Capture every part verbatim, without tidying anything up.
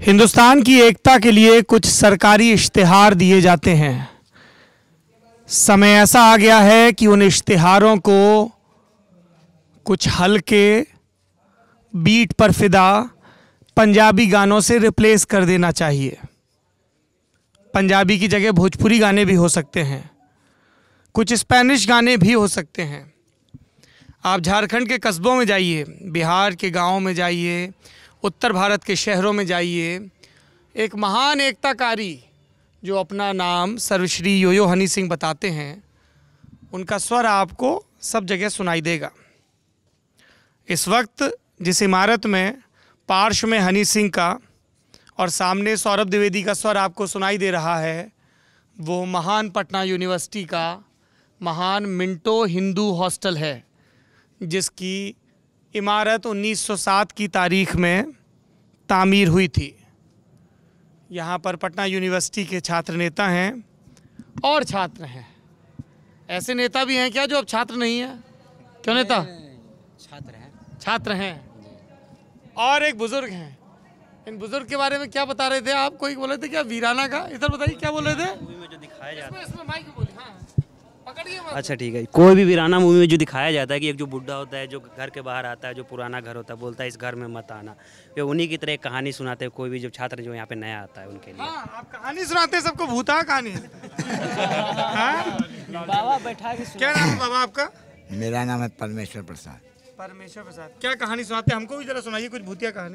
हिंदुस्तान की एकता के लिए कुछ सरकारी इश्तिहार दिए जाते हैं। समय ऐसा आ गया है कि उन इश्तिहारों को कुछ हल्के बीट पर फिदा पंजाबी गानों से रिप्लेस कर देना चाहिए। पंजाबी की जगह भोजपुरी गाने भी हो सकते हैं, कुछ स्पेनिश गाने भी हो सकते हैं। आप झारखंड के कस्बों में जाइए, बिहार के गांवों में जाइए, उत्तर भारत के शहरों में जाइए, एक महान एकताकारी जो अपना नाम सर्वश्री योयो हनी सिंह बताते हैं, उनका स्वर आपको सब जगह सुनाई देगा। इस वक्त जिस इमारत में पार्श्व में हनी सिंह का और सामने सौरभ द्विवेदी का स्वर आपको सुनाई दे रहा है, वो महान पटना यूनिवर्सिटी का महान मिंटो हिंदू हॉस्टल है, जिसकी इमारत उन्नीस सौ सात की तारीख में तामीर हुई थी। यहाँ पर पटना यूनिवर्सिटी के छात्र नेता हैं और छात्र हैं। ऐसे नेता भी हैं क्या जो अब छात्र नहीं हैं? क्यों नेता? छात्र हैं। छात्र हैं और एक बुजुर्ग हैं। इन बुजुर्ग के बारे में क्या बता रहे थे आप? कोई बोले थे क्या वीराना का? इधर बताइए क्या बोल रहे थे? मूवी में जो दिखाया जाता है, इसमें माइक बोलिए। हाँ पकड़िए। अच्छा ठीक है। कोई भी वीराना मूवी में जो दिखाया जाता है कि एक जो बुढ़ा होता है जो घर के बाहर आता है, जो पुराना घर होता है, बोलता है इस घर में मत आना, वे उन्हीं की तरह एक कहानी सुनाते हैं। कोई भी जो छात्र जो यहाँ पे नया आता है उनके लिए। हाँ, आप कहानी सुनाते हैं सबको, भूता कहानी। बाबा बैठा के क्या नाम है बाबा आपका? मेरा नाम है परमेश्वर प्रसाद। परमेश्वर प्रसाद। क्या कहानी सुनाते हैं? हमको भी जरा सुनाइए कुछ भूतिया कहानी।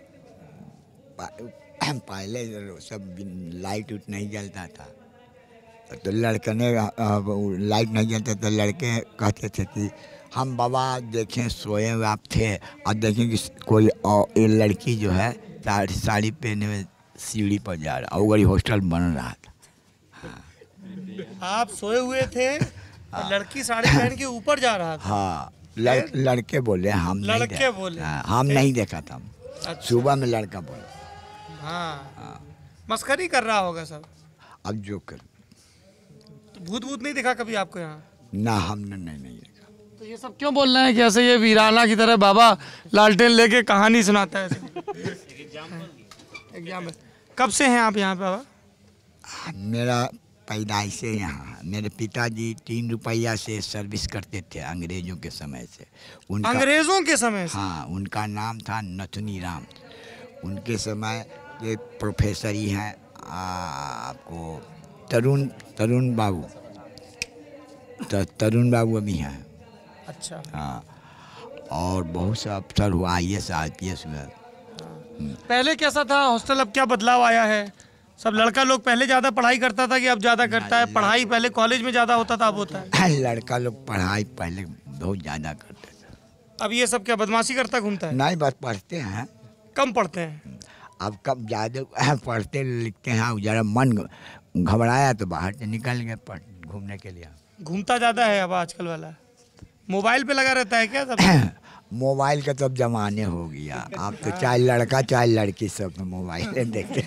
पहले सब लाइट उट नहीं जलता था, तो लड़के ने लाइट नहीं जलता तो लड़के कहते थे कि हम बाबा देखें सोए हुए आप थे और देखें कि कोई और लड़की जो है साड़ी साड़ी पहने हुए सीढ़ी पर जा रहा, और वही हॉस्टल बन रहा था। हाँ। आप सोए हुए थे और लड़की साड़ी पहन के ऊपर जा रहा था। हाँ, लड़, लड़के बोले, हम लड़के नहीं बोले। हाँ, हम नहीं देखा था। अच्छा। सुबह में लड़का बोला। हाँ, हाँ। मस्करी कर रहा होगा सब। अब जो कर तो भूत भूत नहीं दिखा कभी आपको यहाँ? ना, हमने नहीं नहीं देखा। तो ये सब क्यों बोल रहे हैं कि ऐसे ये वीराना की तरह बाबा लालटेन लेके कहानी सुनाता है? एग्जाम्पल। कब से हैं आप यहाँ पे बाबा? मेरा पैदाइश से यहाँ। मेरे पिताजी तीन रुपया से सर्विस करते थे अंग्रेजों के समय से। उनका अंग्रेजों के समय से? हाँ, उनका नाम था नथुनी राम। उनके समय ये प्रोफेसर ही हैं आपको तरुण तरुण बाबू त, तरुण बाबू अभी हैं। अच्छा। हाँ, और बहुत सा अफसर हुआ, I S I P S हुआ। पहले कैसा था हॉस्टल, अब क्या बदलाव आया है? सब लड़का लोग पहले ज़्यादा पढ़ाई करता था कि अब ज़्यादा करता है? पढ़ाई पहले कॉलेज में ज़्यादा होता था, अब होता है? लड़का लोग पढ़ाई पहले बहुत ज़्यादा करते थे। अब ये सब क्या बदमाशी करता घूमता है? नहीं, बस पढ़ते हैं। कम पढ़ते हैं। अब कब ज़्यादा पढ़ते लिखते हैं, ज़रा मन घबराया तो बाहर से निकल गए पढ़ घूमने के लिए। घूमता ज़्यादा है अब आजकल वाला, मोबाइल पे लगा रहता है क्या सब? मोबाइल का तो अब जमाने हो गया। आप तो चाहे लड़का चाहे लड़की सब मोबाइल देखते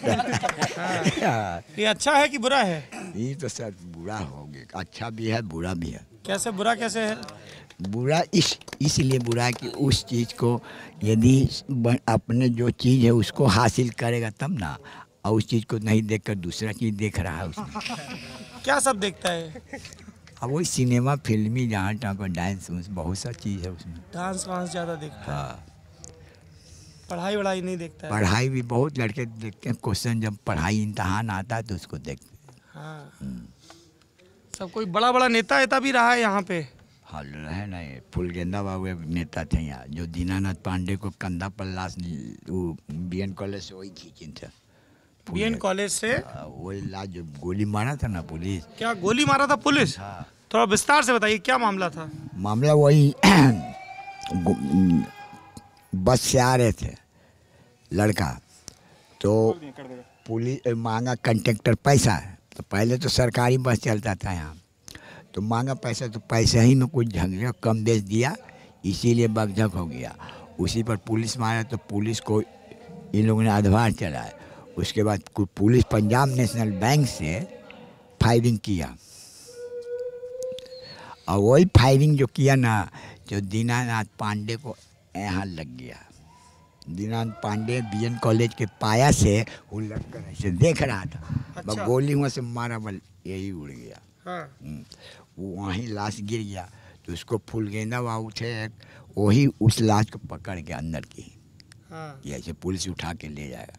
हैं। ये अच्छा है कि बुरा है? ये तो सर बुरा हो गया। अच्छा भी है, बुरा भी है। कैसे बुरा कैसे है? बुरा इस इसलिए बुरा है कि उस चीज़ को यदि अपने जो चीज़ है उसको हासिल करेगा तब ना, और उस चीज़ को नहीं देखकर दूसरा चीज़ देख रहा है उसमें। क्या सब देखता है? अब वही सिनेमा फिल्मी जहाँ तहाँ पर डांस बहुत सा चीज़ है उसमें। डांस वांस ज़्यादा देखता है? हाँ। पढ़ाई वढ़ाई नहीं देखता है? पढ़ाई भी बहुत लड़के देखते हैं। क्वेश्चन जब पढ़ाई इम्तहान आता है तो उसको देखते हैं। हाँ। सब कोई बड़ा बड़ा नेता नेता भी रहा है यहाँ पे? हाँ, है ना। फुलगेंदा बाबू एक नेता थे यहाँ, जो दीनानाथ पांडे को कंधा पर लाश बी एन कॉलेज से वही खींचे थे। बी एन कॉलेज से वही लाश जो गोली मारा था ना पुलिस। क्या गोली मारा था पुलिस? हाँ। थोड़ा विस्तार से बताइए क्या मामला था? मामला वही बस से आ रहे थे लड़का, तो पुलिस मांगा कंडक्टर पैसा है। तो पहले तो सरकारी बस चलता था यहाँ, तो मांगा पैसा, तो पैसे ही में कुछ झगड़ा कम बेच दिया, इसीलिए बकझक हो गया। उसी पर पुलिस मारा, तो पुलिस को इन लोगों ने आधार चलाया। उसके बाद पुलिस पंजाब नेशनल बैंक से फायरिंग किया, और वही फायरिंग जो किया ना, जो दीनानाथ पांडे को यहाँ लग गया। Dinanath Pandey B N college के पाया से वो लड़कर ऐसे देख रहा था। अच्छा। बस गोली वहाँ से मारा, बल यही उड़ गया। हाँ। वो वहीं लाश गिर गया। तो उसको फूल गेंदा वहाँ उठे, वही उस लाश को पकड़ के अंदर की हाँ। ये ऐसे पुलिस उठा के ले जाएगा,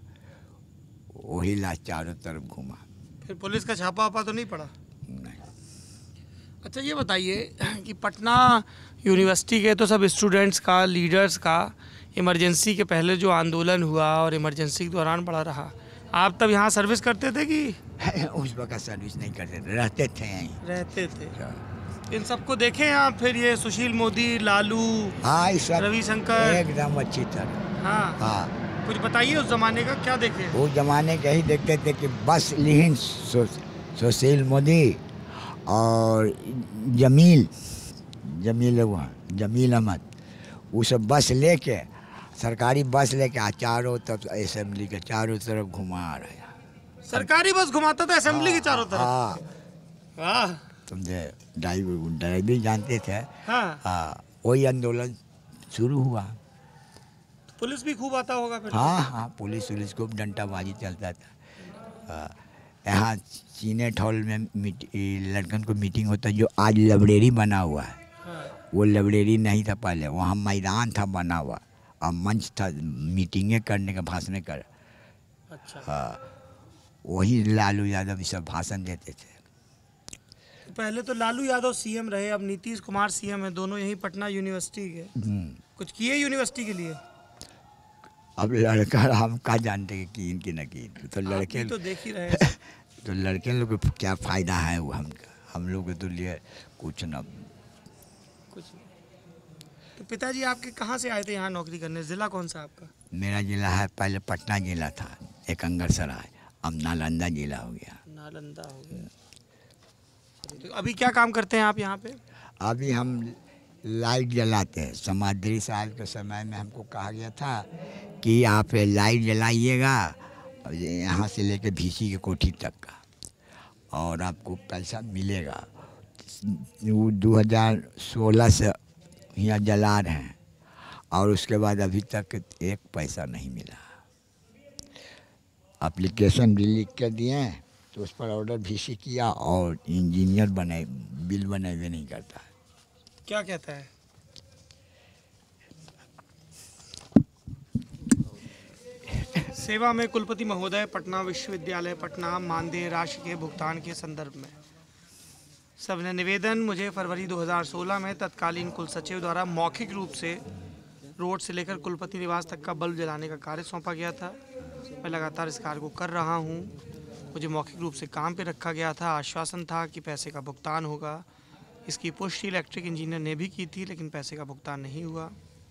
वही लाश चारों तरफ घूमा। फिर पुलिस का छापा वापा तो नहीं पड़ा? नहीं। अच्छा ये बताइए कि पटना यूनिवर्सिटी के तो सब स्टूडेंट्स का, लीडर्स का इमरजेंसी के पहले जो आंदोलन हुआ और इमरजेंसी के दौरान पड़ा रहा, आप तब यहाँ सर्विस करते थे कि उस वक्त सर्विस नहीं करते थे, रहते थे यहीं। रहते थे। इन सबको देखे हैं आप? फिर ये सुशील मोदी, लालू, हाँ, इस सब रवि शंकर, एकदम अच्छी तरह। हाँ हाँ, कुछ बताइए उस जमाने का क्या देखे? वो जमाने के ही देखते थे कि बस लिहिन सु, सुशील मोदी और जमील जमील वहाँ जमील अहमद, वो सब बस लेके, सरकारी बस लेके आ चारों तरफ असेंबली के चारों तरफ घुमा रहे हैं। सरकारी बस घुमाता था असेंबली के चारों तरफ? हाँ, वाह। समझे, ड्राइवर ड्राइवर जानते थे। हाँ। हाँ, वही आंदोलन शुरू हुआ। पुलिस भी खूब आता होगा फिर? हाँ हाँ, पुलिस पुलिस खूब डंटाबाजी चलता था। यहाँ सीनेट हॉल में मीट लड़कन को मीटिंग होता है, जो आज लाइब्रेरी बना हुआ है। हाँ। वो लाइब्रेरी नहीं था पहले, वहाँ मैदान था बना हुआ और मंच था मीटिंगें करने का, भाषण कर। अच्छा। हाँ, वही लालू यादव ये सब भाषण देते थे। पहले तो लालू यादव सीएम रहे, अब नीतीश कुमार सीएम है, दोनों यही पटना यूनिवर्सिटी के। कुछ किए यूनिवर्सिटी के लिए? अब लड़का हम क्या जानते हैं कि इनकी न की, तो लड़के तो देख ही रहे हैं। तो लड़के लोग को क्या फ़ायदा है वो, हम हम लोग के तो लिए कुछ न कुछ नहीं। तो पिताजी आपके कहाँ से आए थे यहाँ नौकरी करने? ज़िला कौन सा आपका? मेरा ज़िला है, पहले पटना ज़िला था, एक अंगरसराय, अब नालंदा ज़िला हो गया। नालंदा हो गया। तो अभी क्या काम करते हैं आप यहाँ पे? अभी हम लाइट जलाते हैं। समाधि साहब के समय में हमको कहा गया था कि आप लाइट जलाइएगा यहाँ से लेकर भीसी के कोठी तक का, और आपको पैसा मिलेगा। वो दो हज़ार सोलह से यहाँ जला रहे हैं और उसके बाद अभी तक एक पैसा नहीं मिला। एप्लीकेशन भी लिख कर दिए हैं, तो उस पर ऑर्डर भीसी किया और इंजीनियर बने, बिल बने हुए नहीं करता है। क्या कहता है? सेवा में कुलपति महोदय, पटना विश्वविद्यालय पटना, मानदेय राशि के भुगतान के संदर्भ में सबने निवेदन मुझे फरवरी दो हज़ार सोलह में तत्कालीन कुल सचिव द्वारा मौखिक रूप से रोड से लेकर कुलपति निवास तक का बल्ब जलाने का कार्य सौंपा गया था। मैं लगातार इस कार्य को कर रहा हूँ। मुझे मौखिक रूप से काम पे रखा गया था। आश्वासन था कि पैसे का भुगतान होगा। इसकी पुष्टि इलेक्ट्रिक इंजीनियर ने भी की थी, लेकिन पैसे का भुगतान नहीं हुआ।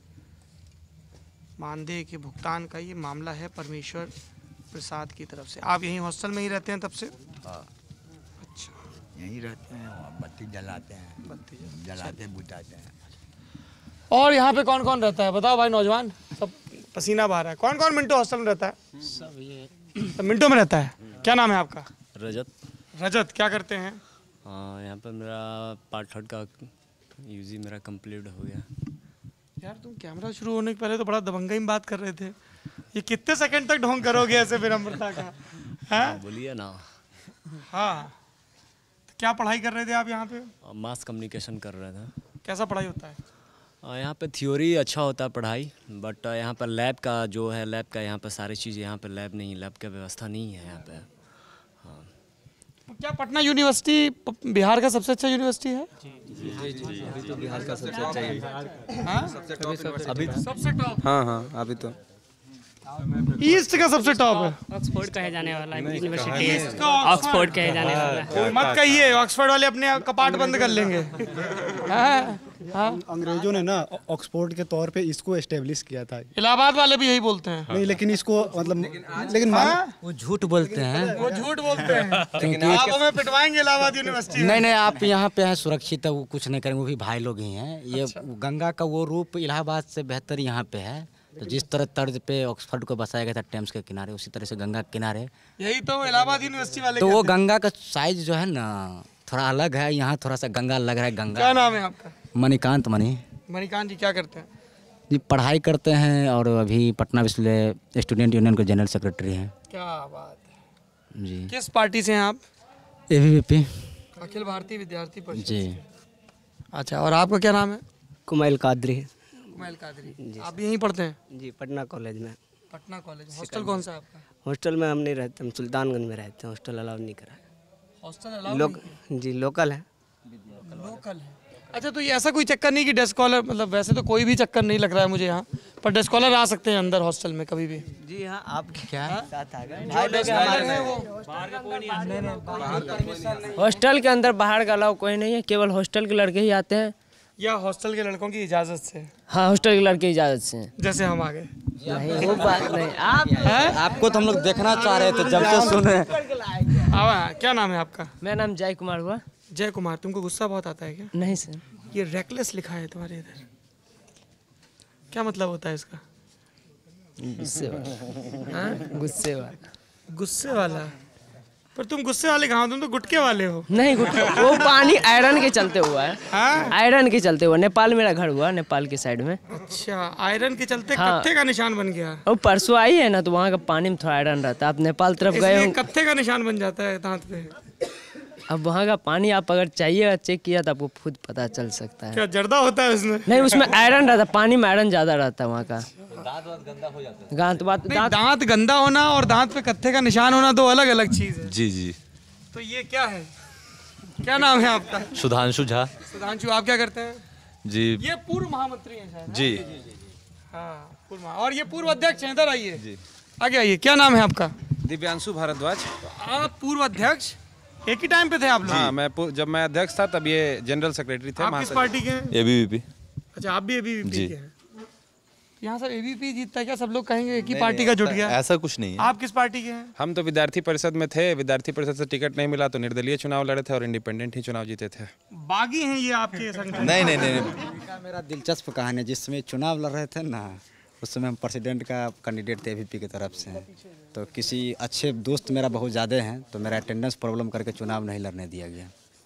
मानदेय के भुगतान का ये मामला है परमेश्वर प्रसाद की तरफ से। आप यहीं हॉस्टल में ही रहते हैं तब से? हाँ, अच्छा, यहीं रहते हैं, वहाँ बत्ती जलाते हैं, बत्ती जलाते बुझाते हैं। और यहाँ पे कौन कौन रहता है बताओ भाई? नौजवान सब पसीना बहा रहा है। कौन कौन मिंटो हॉस्टल में रहता है? सब ये सब मिंटो में रहता है। क्या नाम है आपका? रजत। रजत। क्या करते हैं? हाँ, यहाँ पर मेरा पार्ट थर्ड का यूजी मेरा कंप्लीट हो गया। यार तुम कैमरा शुरू होने के पहले तो बड़ा दबंगई में बात कर रहे थे। ये कितने सेकंड तक ढोंग करोगे ऐसे विनम्रता का? हाँ, बोलिए ना। हाँ, तो क्या पढ़ाई कर रहे थे आप यहाँ पे? मास कम्युनिकेशन कर रहे थे। कैसा पढ़ाई होता है? यहाँ पे थ्योरी अच्छा होता है पढ़ाई, बट यहाँ पर लैब का जो है, लैब का यहाँ पर सारी चीज़, यहाँ पर लैब नहीं, लैब का व्यवस्था नहीं है यहाँ पे। हाँ, क्या पटना यूनिवर्सिटी बिहार का सबसे अच्छा यूनिवर्सिटी है? अभी तो बिहार का सबसे अच्छा है। हाँ? अभी सबसे टॉप? हाँ हाँ, अभी तो ईस्ट का सबसे टॉप है। ऑक्सफोर्ड कहे जाने वाला है, यूनिवर्सिटी है, ऑक्सफोर्ड कहे जाने वाला है। मत कहिए, ऑक्सफोर्ड वाले अपने कपाट बंद कर लेंगे। हाँ? हाँ? अंग्रेजों ने ना ऑक्सफोर्ड के तौर पे इसको एस्टेब्लिश किया था। इलाहाबाद वाले भी यही बोलते हैं। नहीं, लेकिन इसको मतलब लेकिन मान वो झूठ बोलते हैं, वो झूठ बोलते हैं। आप हमें पिटवाएंगे इलाहाबाद यूनिवर्सिटी में? नहीं नहीं, आप यहाँ पे हैं सुरक्षित है, वो कुछ नहीं करेंगे, वो भी भाई लोग ही हैं। ये गंगा का वो रूप इलाहाबाद से बेहतर यहाँ पे है। तो जिस तरह तर्ज पे ऑक्सफोर्ड को बसाया गया था टेम्स के किनारे, उसी तरह से गंगा के किनारे। यही तो इलाहाबाद यूनिवर्सिटी वाले तो वो गंगा का साइज जो है ना थोड़ा अलग है, यहाँ थोड़ा सा गंगा लग रहा है। गंगा। क्या नाम है आपका? मणिकांत। मणि मणिकांत जी क्या करते हैं? जी पढ़ाई करते हैं और अभी पटना विश्वविद्यालय स्टूडेंट यूनियन के जनरल सेक्रेटरी हैं। क्या बात है जी। किस पार्टी से हैं आप? A B V P. Akhil Bharatiya Vidyarthi परिषद जी। से। अच्छा, और आपका क्या नाम है? कुमैल कादरी। कुमैल कादरी। आप भी यहीं पढ़ते हैं? जी, पटना कॉलेज में। पटना कॉलेज। हॉस्टल कौन सा है आपका? हॉस्टल में हम नहीं रहते, हम सुल्तानगंज में रहते हैं। हॉस्टल अलाउ नहीं करा है। हॉस्टल अलाउ लोक जी लोकल है। लोकल है। अच्छा, तो ये ऐसा कोई चक्कर नहीं कि डेस्क कॉलर, मतलब वैसे तो कोई भी चक्कर नहीं लग रहा है मुझे यहाँ, पर डेस्क कॉलर आ सकते हैं अंदर हॉस्टल में कभी भी? जी हाँ, आप क्या साथ आ गए? हॉस्टल के अंदर बाहर का अलाउ कोई नहीं है, केवल हॉस्टल के लड़के ही आते हैं। या हॉस्टल के लड़कों की इजाज़त से? हाँ, हॉस्टल के लड़के की इजाज़त से। जैसे हम आ गए? नहीं, वो बात नहीं। आप हैं? आपको तो हम लोग देखना चाह रहे थे जब से सुने। हाँ, क्या नाम है आपका? मेरा नाम जय कुमार हुआ। जय कुमार। तुमको गुस्सा बहुत आता है क्या? नहीं सर। ये रेकलेस लिखा है तुम्हारे इधर, क्या मतलब होता है इसका? गुस्से वाला। हाँ, गुस्से वाला। गुस्से वाला? पर तुम गुस्से वाले कहाँ हो? तुम तो गुटके वाले हो। नहीं, वो पानी आयरन के चलते हुआ है। हाँ? आयरन के चलते हुआ। नेपाल मेरा घर हुआ, नेपाल के साइड में। अच्छा, आयरन के चलते हाँ। कत्थे का निशान बन गया? और परसों आई है ना, तो वहाँ का पानी में थोड़ा आयरन रहता है। आप नेपाल तरफ गए इसलिए हो, कत्थे का निशान बन जाता है दांत पे। अब वहाँ का पानी आप अगर चाहिए चेक किया तो आपको खुद पता चल सकता है। क्या जर्दा होता है उसमें? नहीं, उसमें आयरन रहता है, पानी में आयरन ज्यादा रहता है वहाँ का। दांत गंदा हो जाता है। दांत बात नहीं, दांत गंदा होना और दांत पे कत्थे का निशान होना दो अलग अलग चीज है। जी जी। तो ये क्या है? क्या नाम है आपका? सुधांशु झा। सुधांशु, आप क्या करते हैं? जी। ये पूर्व महामंत्री हैं शायद? जी। हाँ, पूर्व महा- और ये पूर्व अध्यक्ष हैं। इधर आइए जी, आगे आइए। क्या नाम है आपका? दिव्यांशु भारद्वाज। आप पूर्व अध्यक्ष? एक ही टाइम पे थे आप लोग? हाँ, मैं पू- जब मैं अध्यक्ष था तब ये जनरल सेक्रेटरी थे। आप किस पार्टी के हैं? A B V P. अच्छा, आप भी एबीवीपी जी। के हैं। यहाँ सब एबीवीपी जीतता है क्या? सब लोग कहेंगे एक ही पार्टी का जुट गया। ऐसा कुछ नहीं है। आप किस पार्टी के हैं? हम तो विद्यार्थी परिषद में थे, विद्यार्थी परिषद से टिकट नहीं मिला तो निर्दलीय चुनाव लड़े थे और इंडिपेंडेंट ही चुनाव जीते थे। बागी हैं ये आपके संगठन? नहीं नहीं नहीं। मेरा दिलचस्प कहानी है, जिसमें चुनाव लड़ रहे थे ना, उस समय हम प्रेसिडेंट का कैंडिडेट थे ए बी वी पी की तरफ से। तो किसी अच्छे दोस्त मेरा बहुत ज़्यादा हैं, तो मेरा अटेंडेंस प्रॉब्लम करके चुनाव नहीं लड़ने दिया गया,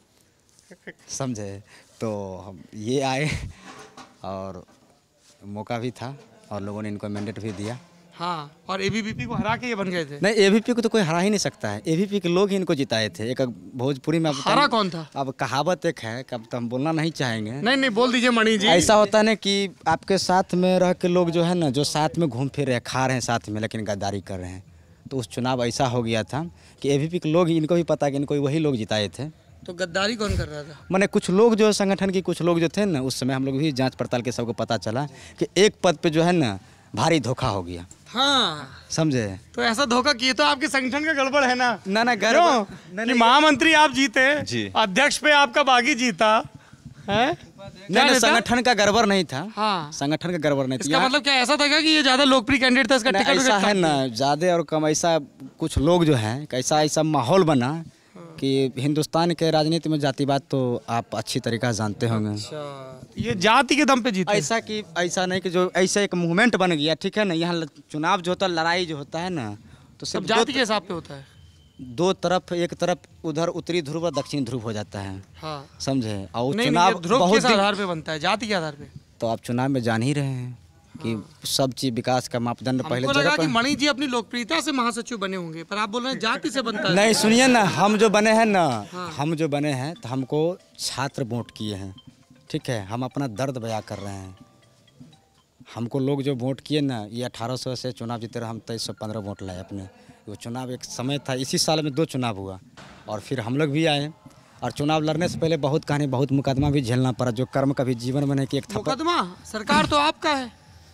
समझे। तो हम ये आए और मौका भी था और लोगों ने इनको मैंडेट भी दिया। हाँ, और एबीवीपी को हरा के ये बन गए थे? नहीं, ए बी वी पी को तो कोई हरा ही नहीं सकता है। ए बी वी पी के लोग ही इनको जिताए थे। एक भोजपुरी में हरा कौन था? अब कहावत एक है, कब तो हम बोलना नहीं चाहेंगे। नहीं नहीं, बोल दीजिए मणि जी। ऐसा होता है ना कि आपके साथ में रह के लोग जो है ना, जो साथ में घूम फिर रहे, खा रहे हैं साथ में, लेकिन गद्दारी कर रहे हैं। तो उस चुनाव ऐसा हो गया था कि ए बी वी पी के लोग, इनको भी पता कि इनको वही लोग जिताए थे। तो गद्दारी कौन कर रहा था? मैंने कुछ लोग जो संगठन की कुछ लोग जो थे ना, उस समय हम लोग भी जांच पड़ताल के सबको पता चला कि एक पद पे जो है ना भारी धोखा हो गया। हाँ, समझे। तो ऐसा धोखा किए तो आपके संगठन का गड़बड़ है ना? ना ना, क्यों? कि महामंत्री आप जीते जी। अध्यक्ष पे आपका बागी जीता है? नहीं नहीं, संगठन का गड़बड़ नहीं था। हाँ, संगठन का गड़बड़ नहीं था। इसका मतलब क्या ऐसा था क्या कि ये ज्यादा लोकप्रिय कैंडिडेट था, इसका नहीं, टिकट ऐसा विकट है काट ना, दिया? ज़्यादा और कम ऐसा कुछ लोग जो हैं, कैसा ऐसा माहौल बना कि हिंदुस्तान के राजनीति में जातिवाद तो आप अच्छी तरीक़ा से जानते होंगे। अच्छा, ये जाति के दम पे जीते? ऐसा कि ऐसा नहीं कि जो ऐसा एक मूवमेंट बन गया, ठीक है ना। यहाँ चुनाव जो होता है, लड़ाई जो होता है ना, तो सब सब जाति के हिसाब पे होता है? दो तरफ, एक तरफ उधर उत्तरी ध्रुव और दक्षिण ध्रुव हो जाता है। हाँ, समझे। और नहीं, चुनाव नहीं, ध्रुव बहुत किस दिन- आधार पे बनता है, जाति के आधार पे? तो आप चुनाव में जान ही रहे हैं कि सब चीज विकास का मापदंड पहले हमको लगा जगह कि पर। मणि जी अपनी लोकप्रियता से महासचिव बने होंगे, पर आप बोल रहे हैं जाति से बनता है। नहीं, सुनिए ना, हम जो बने हैं ना, हम जो बने हैं तो हमको छात्र वोट किए हैं, ठीक है। हम अपना दर्द बयां कर रहे हैं। हमको लोग जो वोट किए ना, ये अठारह सौ से चुनाव जीते रहे, हम तेईस सौ पंद्रह वोट लाए अपने। वो चुनाव एक समय था, इसी साल में दो चुनाव हुआ और फिर हम लोग भी आए। और चुनाव लड़ने से पहले बहुत कहानी, बहुत मुकदमा भी झेलना पड़ा, जो कर्म कभी जीवन में नहीं कि एक थप्पड़। मुकदमा? सरकार तो आपका है।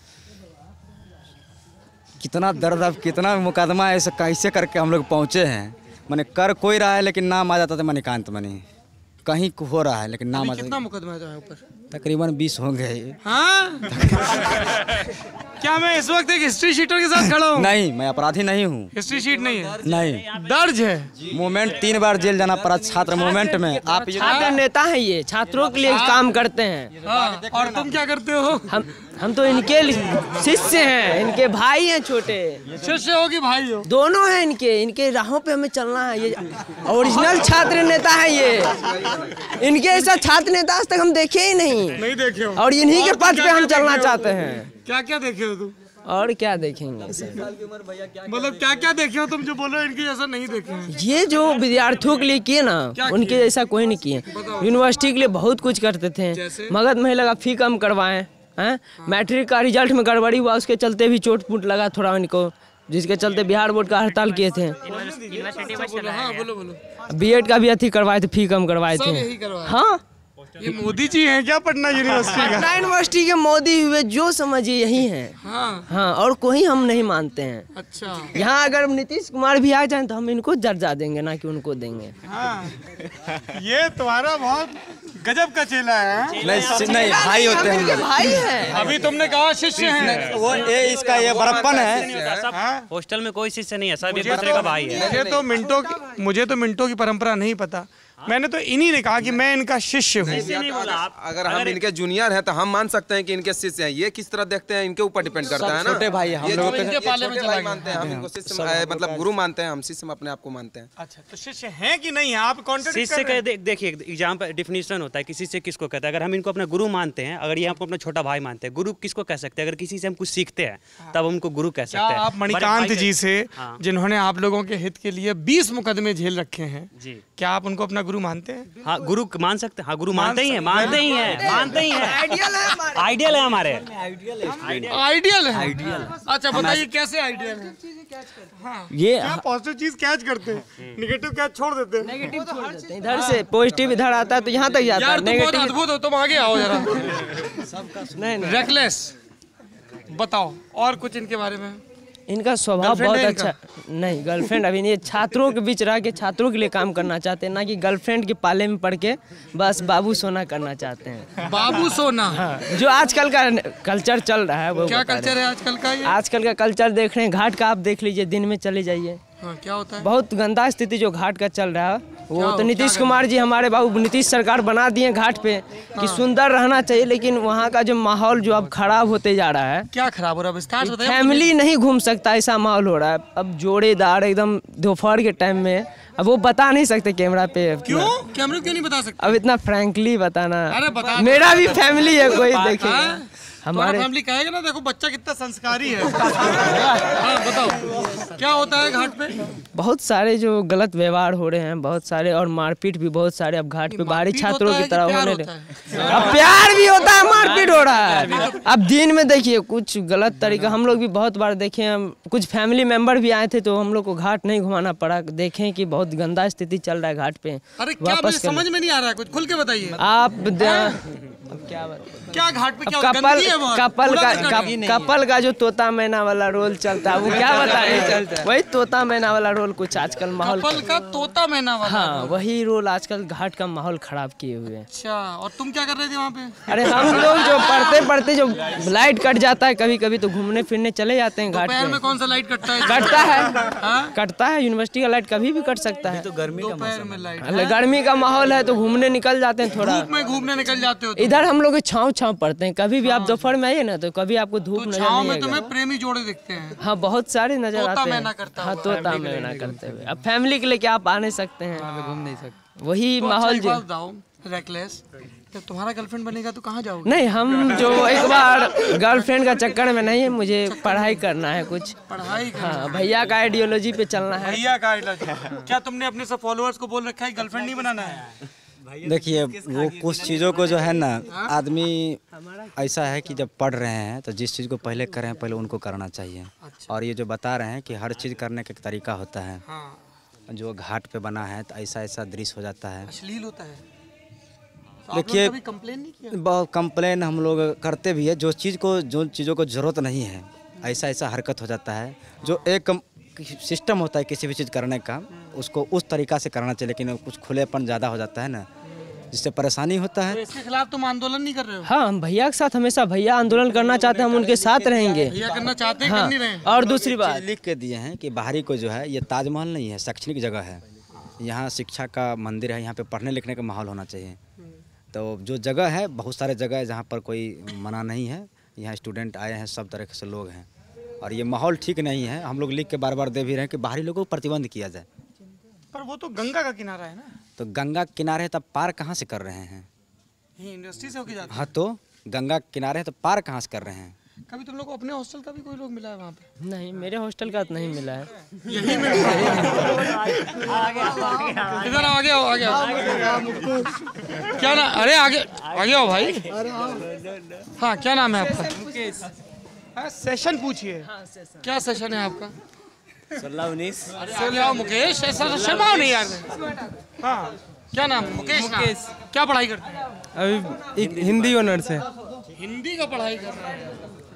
कितना दर्द, अब कितना मुकदमा ऐसे कैसे करके हम लोग पहुँचे हैं। मैंने कर कोई रहा है लेकिन नाम आ जाता था मणिकांत मणि, कहीं हो रहा है लेकिन नाम आ कितना जाता। मुकदमा है तुम्हारे ऊपर? तकरीबन बीस हो गए। हाँ? क्या मैं इस वक्त एक हिस्ट्री शीटर के साथ खड़ा हूँ? नहीं, मैं अपराधी नहीं हूँ। हिस्ट्री शीट नहीं है? नहीं, दर्ज है। मूवमेंट तीन बार जेल जाना पड़ा छात्र मूवमेंट में। आप ये छात्र नेता है, ये छात्रों के लिए काम करते हैं। हाँ, और तुम क्या करते हो? हम हम तो इनके शिष्य हैं, इनके भाई हैं छोटे। शिष्य हो कि भाई हो? दोनों हैं इनके, इनके राहों पे हमें चलना है। ये ओरिजिनल छात्र नेता है ये। इनके ऐसा छात्र नेता आज तक हम देखे ही नहीं। नहीं नहीं देखे हो। और इन्हीं के और पथ क्या पे हम क्या चलना देखे हो? चाहते हैं। क्या क्या देखे हो तुम? और क्या देखेंगे? मतलब क्या क्या देखे हो तुम जो बोलो इनके जैसा नहीं देखे हैं? ये जो विद्यार्थियों के लिए किए ना, उनके जैसा कोई नहीं किए। यूनिवर्सिटी के लिए बहुत कुछ करते थे, मगध महिला का फी कम करवाएं हैं, मैट्रिक का रिजल्ट में गड़बड़ी हुआ उसके चलते भी चोट फूट लगा थोड़ा उनको, जिसके चलते बिहार बोर्ड का हड़ताल किए थे। बीएड का भी अथी करवाए थे, फी कम करवाए थे। हाँ, ये मोदी जी हैं क्या पटना यूनिवर्सिटी का? पटना यूनिवर्सिटी के मोदी हुए जो समझिए यही हैं। हाँ हाँ, और कोई हम नहीं मानते हैं। अच्छा, यहाँ अगर नीतीश कुमार भी आ जाए तो हम इनको दर्जा देंगे, ना कि उनको देंगे। हाँ ये तुम्हारा बहुत गजब का चेला है। नहीं नहीं, भाई होते हैं इनके भाई है। अभी तुमने कहा शिष्य हैं। वो ये इसका ये बड़प्पन है। सब हॉस्टल में कोई शिष्य नहीं है, सब एक दूसरे का भाई है। मुझे तो मिंटो की मुझे तो मिंटो की परंपरा नहीं पता। मैंने तो इन्हीं ने कहा कि मैं इनका शिष्य हूँ। अगर हम इनके जूनियर हैं तो हम मान सकते हैं कि इनके शिष्य हैं। ये किस तरह देखते हैं इनके ऊपर डिपेंड करता है ना। छोटे भाई हम ये लोग छोटे भाई मानते हैं, हम इनको शिष्य मतलब गुरु मानते हैं, हम शिष्य अपने आप को मानते हैं। अच्छा, तो शिष्य हैं कि नहीं है? आप कॉन्ट्रडिक्ट शिष्य का दे, देखिए एग्जाम पर डिफिनेशन होता है किसी से किसको कहते हैं। अगर हम इनको अपना गुरु मानते हैं, अगर ये हमको अपना छोटा भाई मानते हैं, गुरु किसको कह सकते हैं? अगर किसी से हम कुछ सीखते हैं तब उनको गुरु कह सकते हैं। आप मणिकांत जी से, जिन्होंने आप लोगों के हित के लिए बीस मुकदमे झेल रखे हैं, क्या आप उनको अपना गुरु मानते हैं? हाँ, गुरु मान सकते हैं। हाँ, गुरु मानते ही हैं, मानते ही हैं, मानते ही हैं। आइडियल है, आइडियल है हमारे। आइडियल है। अच्छा बताइए कैसे आइडियल है? हाँ, ये क्या पॉजिटिव चीज कैच करते हैं, नेगेटिव कैच छोड़ देते हैं? नेगेटिव छोड़ देते हैं, इधर से पॉजिटिव इधर आता है तो यहाँ तक जाता है। यार तुम बहुत अद्भुत हो, तुम आगे आओ जरा। नहीं नहीं, रेकलेस बताओ और कुछ इनके बारे में। इनका स्वभाव बहुत अच्छा नहीं। गर्लफ्रेंड अभी नहीं, छात्रों के बीच रह के छात्रों के लिए काम करना चाहते हैं, ना कि गर्लफ्रेंड के पाले में पड़ के बस बाबू सोना करना चाहते हैं। बाबू सोना? हाँ, जो आजकल का कल्चर चल रहा है वो क्या कल्चर है आजकल का? ये आजकल का कल्चर देख रहे हैं, घाट का आप देख लीजिए, दिन में चले जाइए। हाँ, क्या होता है? बहुत गंदा स्थिति जो घाट का चल रहा है वो तो नीतीश कुमार जी हमारे बाबू नीतीश सरकार बना दिए घाट पे कि सुंदर रहना चाहिए, लेकिन वहाँ का जो माहौल जो अब खराब होते जा रहा है। क्या खराब हो रहा है? विस्तार से बताइए। फैमिली नहीं घूम सकता ऐसा माहौल हो रहा है। अब जोड़ेदार एकदम दोपहर के टाइम में, अब वो बता नहीं सकते कैमरा पे। क्यों कैमरा क्यों नहीं बता सकते? अब इतना फ्रैंकली बताना। अरे बता, मेरा भी फैमिली है, कोई देखेगा हमारे फैमिली कहेगा ना, देखो बच्चा कितना संस्कारी है। हाँ, बताओ क्या होता है घाट पे? बहुत सारे जो गलत व्यवहार हो रहे हैं, बहुत सारे, और मारपीट भी बहुत सारे अब घाट पे बाहरी छात्रों की तरह होने लगे। अब प्यार भी होता है, मारपीट हो रहा है। अब दिन में देखिए कुछ गलत तरीका, हम लोग भी बहुत बार देखे हैं, कुछ फैमिली मेंबर भी आए थे तो हम लोग को घाट नहीं घुमाना पड़ा। देखें कि बहुत गंदा स्थिति चल रहा है घाट पे। अरे क्या मुझे समझ में नहीं आ रहा है, कुछ खुल के बताइए आप। क्या क्या घाट पे क्या कपल कपल का कपल का जो तोता मैना वाला रोल चलता है वो क्या बताएं? वही तोता मैना वाला रोल कुछ आजकल माहौल, कपल का तोता मैना वाला। हाँ, वही रोल आजकल घाट का माहौल खराब किए हुए हैं। अच्छा, और तुम क्या कर रहे थे वहाँ पे? अरे हम लोग जो पढ़ते पढ़ते जो लाइट कट जाता है कभी कभी तो घूमने फिरने चले जाते हैं घाट पे। में कौन सा लाइट कटता है? कटता है, कटता है। यूनिवर्सिटी का लाइट कभी भी कट सकता है। तो गर्मी का में लाइट, गर्मी का माहौल है तो घूमने निकल जाते हैं, थोड़ा धूप में घूमने निकल जाते हो। इधर हम लोग छाँव छाँव पढ़ते हैं। कभी भी आप दोपहर में आइए ना तो कभी आपको धूप नजर नहीं आएगा। तुम्हें प्रेमी जोड़े दिखते हैं। हाँ, बहुत सारे नजर आते हैं। हाँ, तोता मैना करते हुए। अब फैमिली के लिए क्या आप आ नहीं सकते हैं, घूम नहीं सकते, वही माहौल जो। रेकलेस, जब तुम्हारा गर्लफ्रेंड बनेगा तो कहाँ जाओगे? नहीं, हम जो एक बार गर्लफ्रेंड का चक्कर में नहीं है, मुझे पढ़ाई करना है कुछ। पढ़ाई करना? हाँ, भैया का आइडियोलॉजी पे चलना है। भैया का आइडियोलॉजी? क्या तुमने अपने सब फॉलोअर्स को बोल रखा है गर्लफ्रेंड नहीं बनाना है? देखिए वो कुछ चीज़ों को जो है ना, आदमी ऐसा है कि जब पढ़ रहे हैं तो जिस चीज़ को पहले करें पहले उनको करना चाहिए। और ये जो बता रहे हैं कि हर चीज़ करने का एक तरीका होता है। जो घाट पे बना है तो ऐसा ऐसा दृश्य हो जाता है, अश्लील होता है। देखिए कंप्लेन नहीं किया? बहुत कंप्लेन हम लोग करते भी है। जो चीज़ को जो चीज़ों को ज़रूरत नहीं है ऐसा ऐसा हरकत हो जाता है। जो एक सिस्टम होता है किसी भी चीज़ करने का, उसको उस तरीक़ा से करना चाहिए, लेकिन कुछ खुलेपन ज़्यादा हो जाता है ना, जिससे परेशानी होता है। तो इसके खिलाफ तुम आंदोलन नहीं कर रहे हो? हाँ, हम भैया के साथ हमेशा, भैया आंदोलन करना चाहते हैं, हम उनके साथ रहेंगे। भैया करना चाहते हैं, हाँ, कर नहीं रहे। और दूसरी बात लिख के दिए हैं कि बाहरी को जो है, ये ताजमहल नहीं है, शैक्षणिक जगह है। यहाँ शिक्षा का मंदिर है, यहाँ पे पढ़ने लिखने का माहौल होना चाहिए। तो जो जगह है, बहुत सारे जगह है जहाँ पर कोई मना नहीं है। यहाँ स्टूडेंट आए हैं, सब तरह से लोग हैं, और ये माहौल ठीक नहीं है। हम लोग लिख के बार बार दे भी रहे हैं कि बाहरी लोगों को प्रतिबंध किया जाए। पर वो तो गंगा का किनारा है ना। तो गंगा किनारे तब पार कहाँ से कर रहे हैं? यूनिवर्सिटी से होके जाते हाँ तो गंगा किनारे है तो पार कहाँ से कर रहे हैं? हैं? कभी तुम लोग को अपने हॉस्टल का भी कोई लोग मिला है वहाँ पे? नहीं, मेरे हॉस्टल का तो नहीं मिला है। यही मिला इधर आगे आओ, आगे आओ। क्या नाम? अरे आगे आगे आओ भाई। हाँ, क्या नाम है आपका? मुकेश। हाँ, सेशन पूछिए। क्या सेशन है आपका? सोलह उन्नीस। सोलह। मुकेश, ऐसा तो शर्माओ नहीं यार। हाँ, क्या नाम? मुकेश। मुकेश। क्या पढ़ाई करते हैं? अभी एक हिंदी ऑनर्स है। हिंदी का पढ़ाई कर रहे हैं।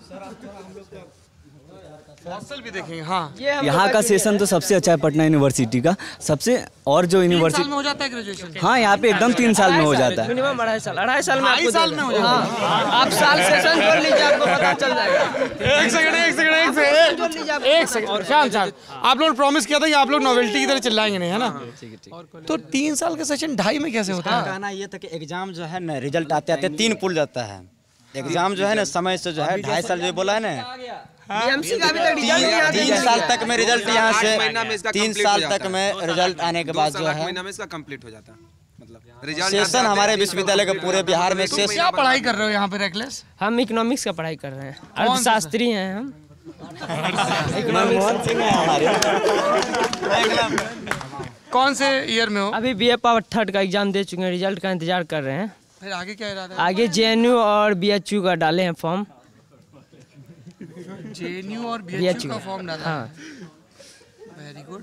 हॉस्टल भी देखेंगे। हाँ, यहाँ का सेशन तो सबसे अच्छा है पटना यूनिवर्सिटी का सबसे। और जो यूनिवर्सिटी में हो जाता है ग्रेजुएशन? हाँ, यहाँ पे एकदम तीन साल में हो जाता है। मिनिमम अढ़ाई साल अढ़ाई साल में आपको साल में हो जाता है। हाँ, आप साल सेशन जोड़ लीजिए, आपको पता चल जाएगा। एक सेकंड एक सेकंड एक सेकंड एक सेकंड शांत शांत। आप लोगों ने प्रॉमिस किया था कि आप लोग नोवेल्टी की तरह चिल्लाएंगे नहीं, है ना? तो तीन साल का सेशन ढाई में कैसे होता है? कहना ये था कि एग्जाम जो है ना रिजल्ट आते आते तीन पुल जाता है। एग्जाम जो है ना समय से जो है ढाई साल जो बोला है ना, बीएमसी का अभी तक रिजल्ट नहीं आता। तीन साल तक में रिजल्ट यहाँ से तीन साल तक में रिजल्ट आने के बाद जो है महीना में इसका कंप्लीट हो जाता है। मतलब रिजल्ट सेशन हमारे विश्वविद्यालय के पूरे बिहार में तो क्या पढ़ाई कर रहे हो यहाँ पे रेकलेस? हम इकोनॉमिक्स का पढ़ाई कर रहे हैं। अर्थशास्त्री हैं हम। कौन से ईयर में हो? अभी बीए पावर थर्ड का एग्जाम दे चुके हैं, रिजल्ट का इंतजार कर रहे हैं। फिर आगे क्या इरादा है? आगे जेएनयू और बीएचयू का डाले हैं फॉर्म। जेएनयू और बीएचयू का फॉर्म डाला। हाँ, वेरी गुड।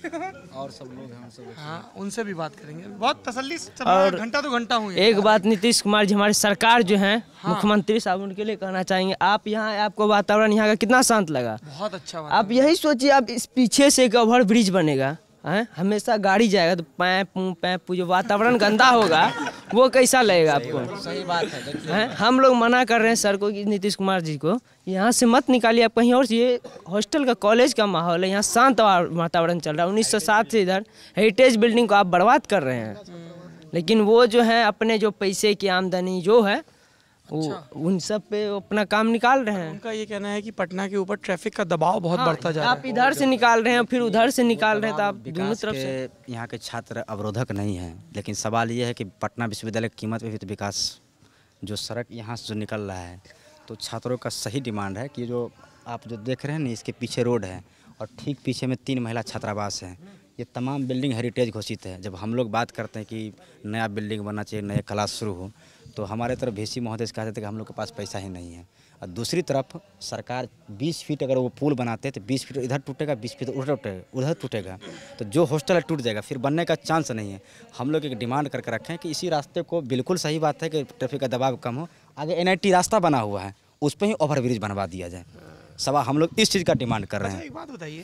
और सब लोग हैं सब। हाँ, उनसे भी बात करेंगे। बहुत तसल्ली से। और घंटा तो घंटा हुई। एक बात नीतीश कुमार जी हमारी सरकार जो है, मुख्यमंत्री साहब, उनके लिए कहना चाहेंगे, आप यहाँ आपको वातावरण यहाँ का कितना शांत लगा? बहुत अच्छा। आप यही सोचिए, आप इस पीछे से एक ओवर ब्रिज बनेगा है, हमेशा गाड़ी जाएगा तो पैं पू पैं पू, जो वातावरण गंदा होगा वो कैसा लगेगा आपको? सही बात है, है। हम लोग मना कर रहे हैं सर को कि नीतीश कुमार जी को यहाँ से मत निकालिए आप कहीं और। ये हॉस्टल का कॉलेज का माहौल है, यहाँ शांत वातावरण चल रहा है। उन्नीस सौ सात से इधर हेरिटेज बिल्डिंग को आप बर्बाद कर रहे हैं, लेकिन वो जो है अपने जो पैसे की आमदनी जो है वो उन सब पे अपना काम निकाल रहे हैं। उनका ये कहना है कि पटना के ऊपर ट्रैफिक का दबाव बहुत हाँ, बढ़ता जा रहा है। आप इधर से निकाल रहे हैं फिर उधर से निकाल रहे हैं, तो आप दोनों तरफ से। यहाँ के छात्र अवरोधक नहीं हैं, लेकिन सवाल ये है कि पटना विश्वविद्यालय की कीमत पे भी तो विकास, जो सड़क यहाँ से जो निकल रहा है, तो छात्रों का सही डिमांड है कि जो आप जो देख रहे हैं ना, इसके पीछे रोड है और ठीक पीछे में तीन महिला छात्रावास हैं। ये तमाम बिल्डिंग हेरिटेज घोषित है। जब हम लोग बात करते हैं कि नया बिल्डिंग बनना चाहिए, नए क्लास शुरू हो, तो हमारे तरफ भेसी महोदय से कहते थे कि हम लोग के पास पैसा ही नहीं है। और दूसरी तरफ सरकार बीस फीट अगर वो पुल बनाते हैं तो बीस फीट इधर टूटेगा, बीस फीट उधर टूटेगा उधर टूटेगा तो जो हॉस्टल है टूट जाएगा, फिर बनने का चांस नहीं है। हम लोग एक डिमांड करके रखें कि इसी रास्ते को, बिल्कुल सही बात है कि ट्रैफिक का दबाव कम हो, आगे एन आई टी रास्ता बना हुआ है उस पर ही ओवर ब्रिज बनवा दिया जाए। सवा हम लोग इस चीज़ का डिमांड कर रहे हैं। एक बात बताइए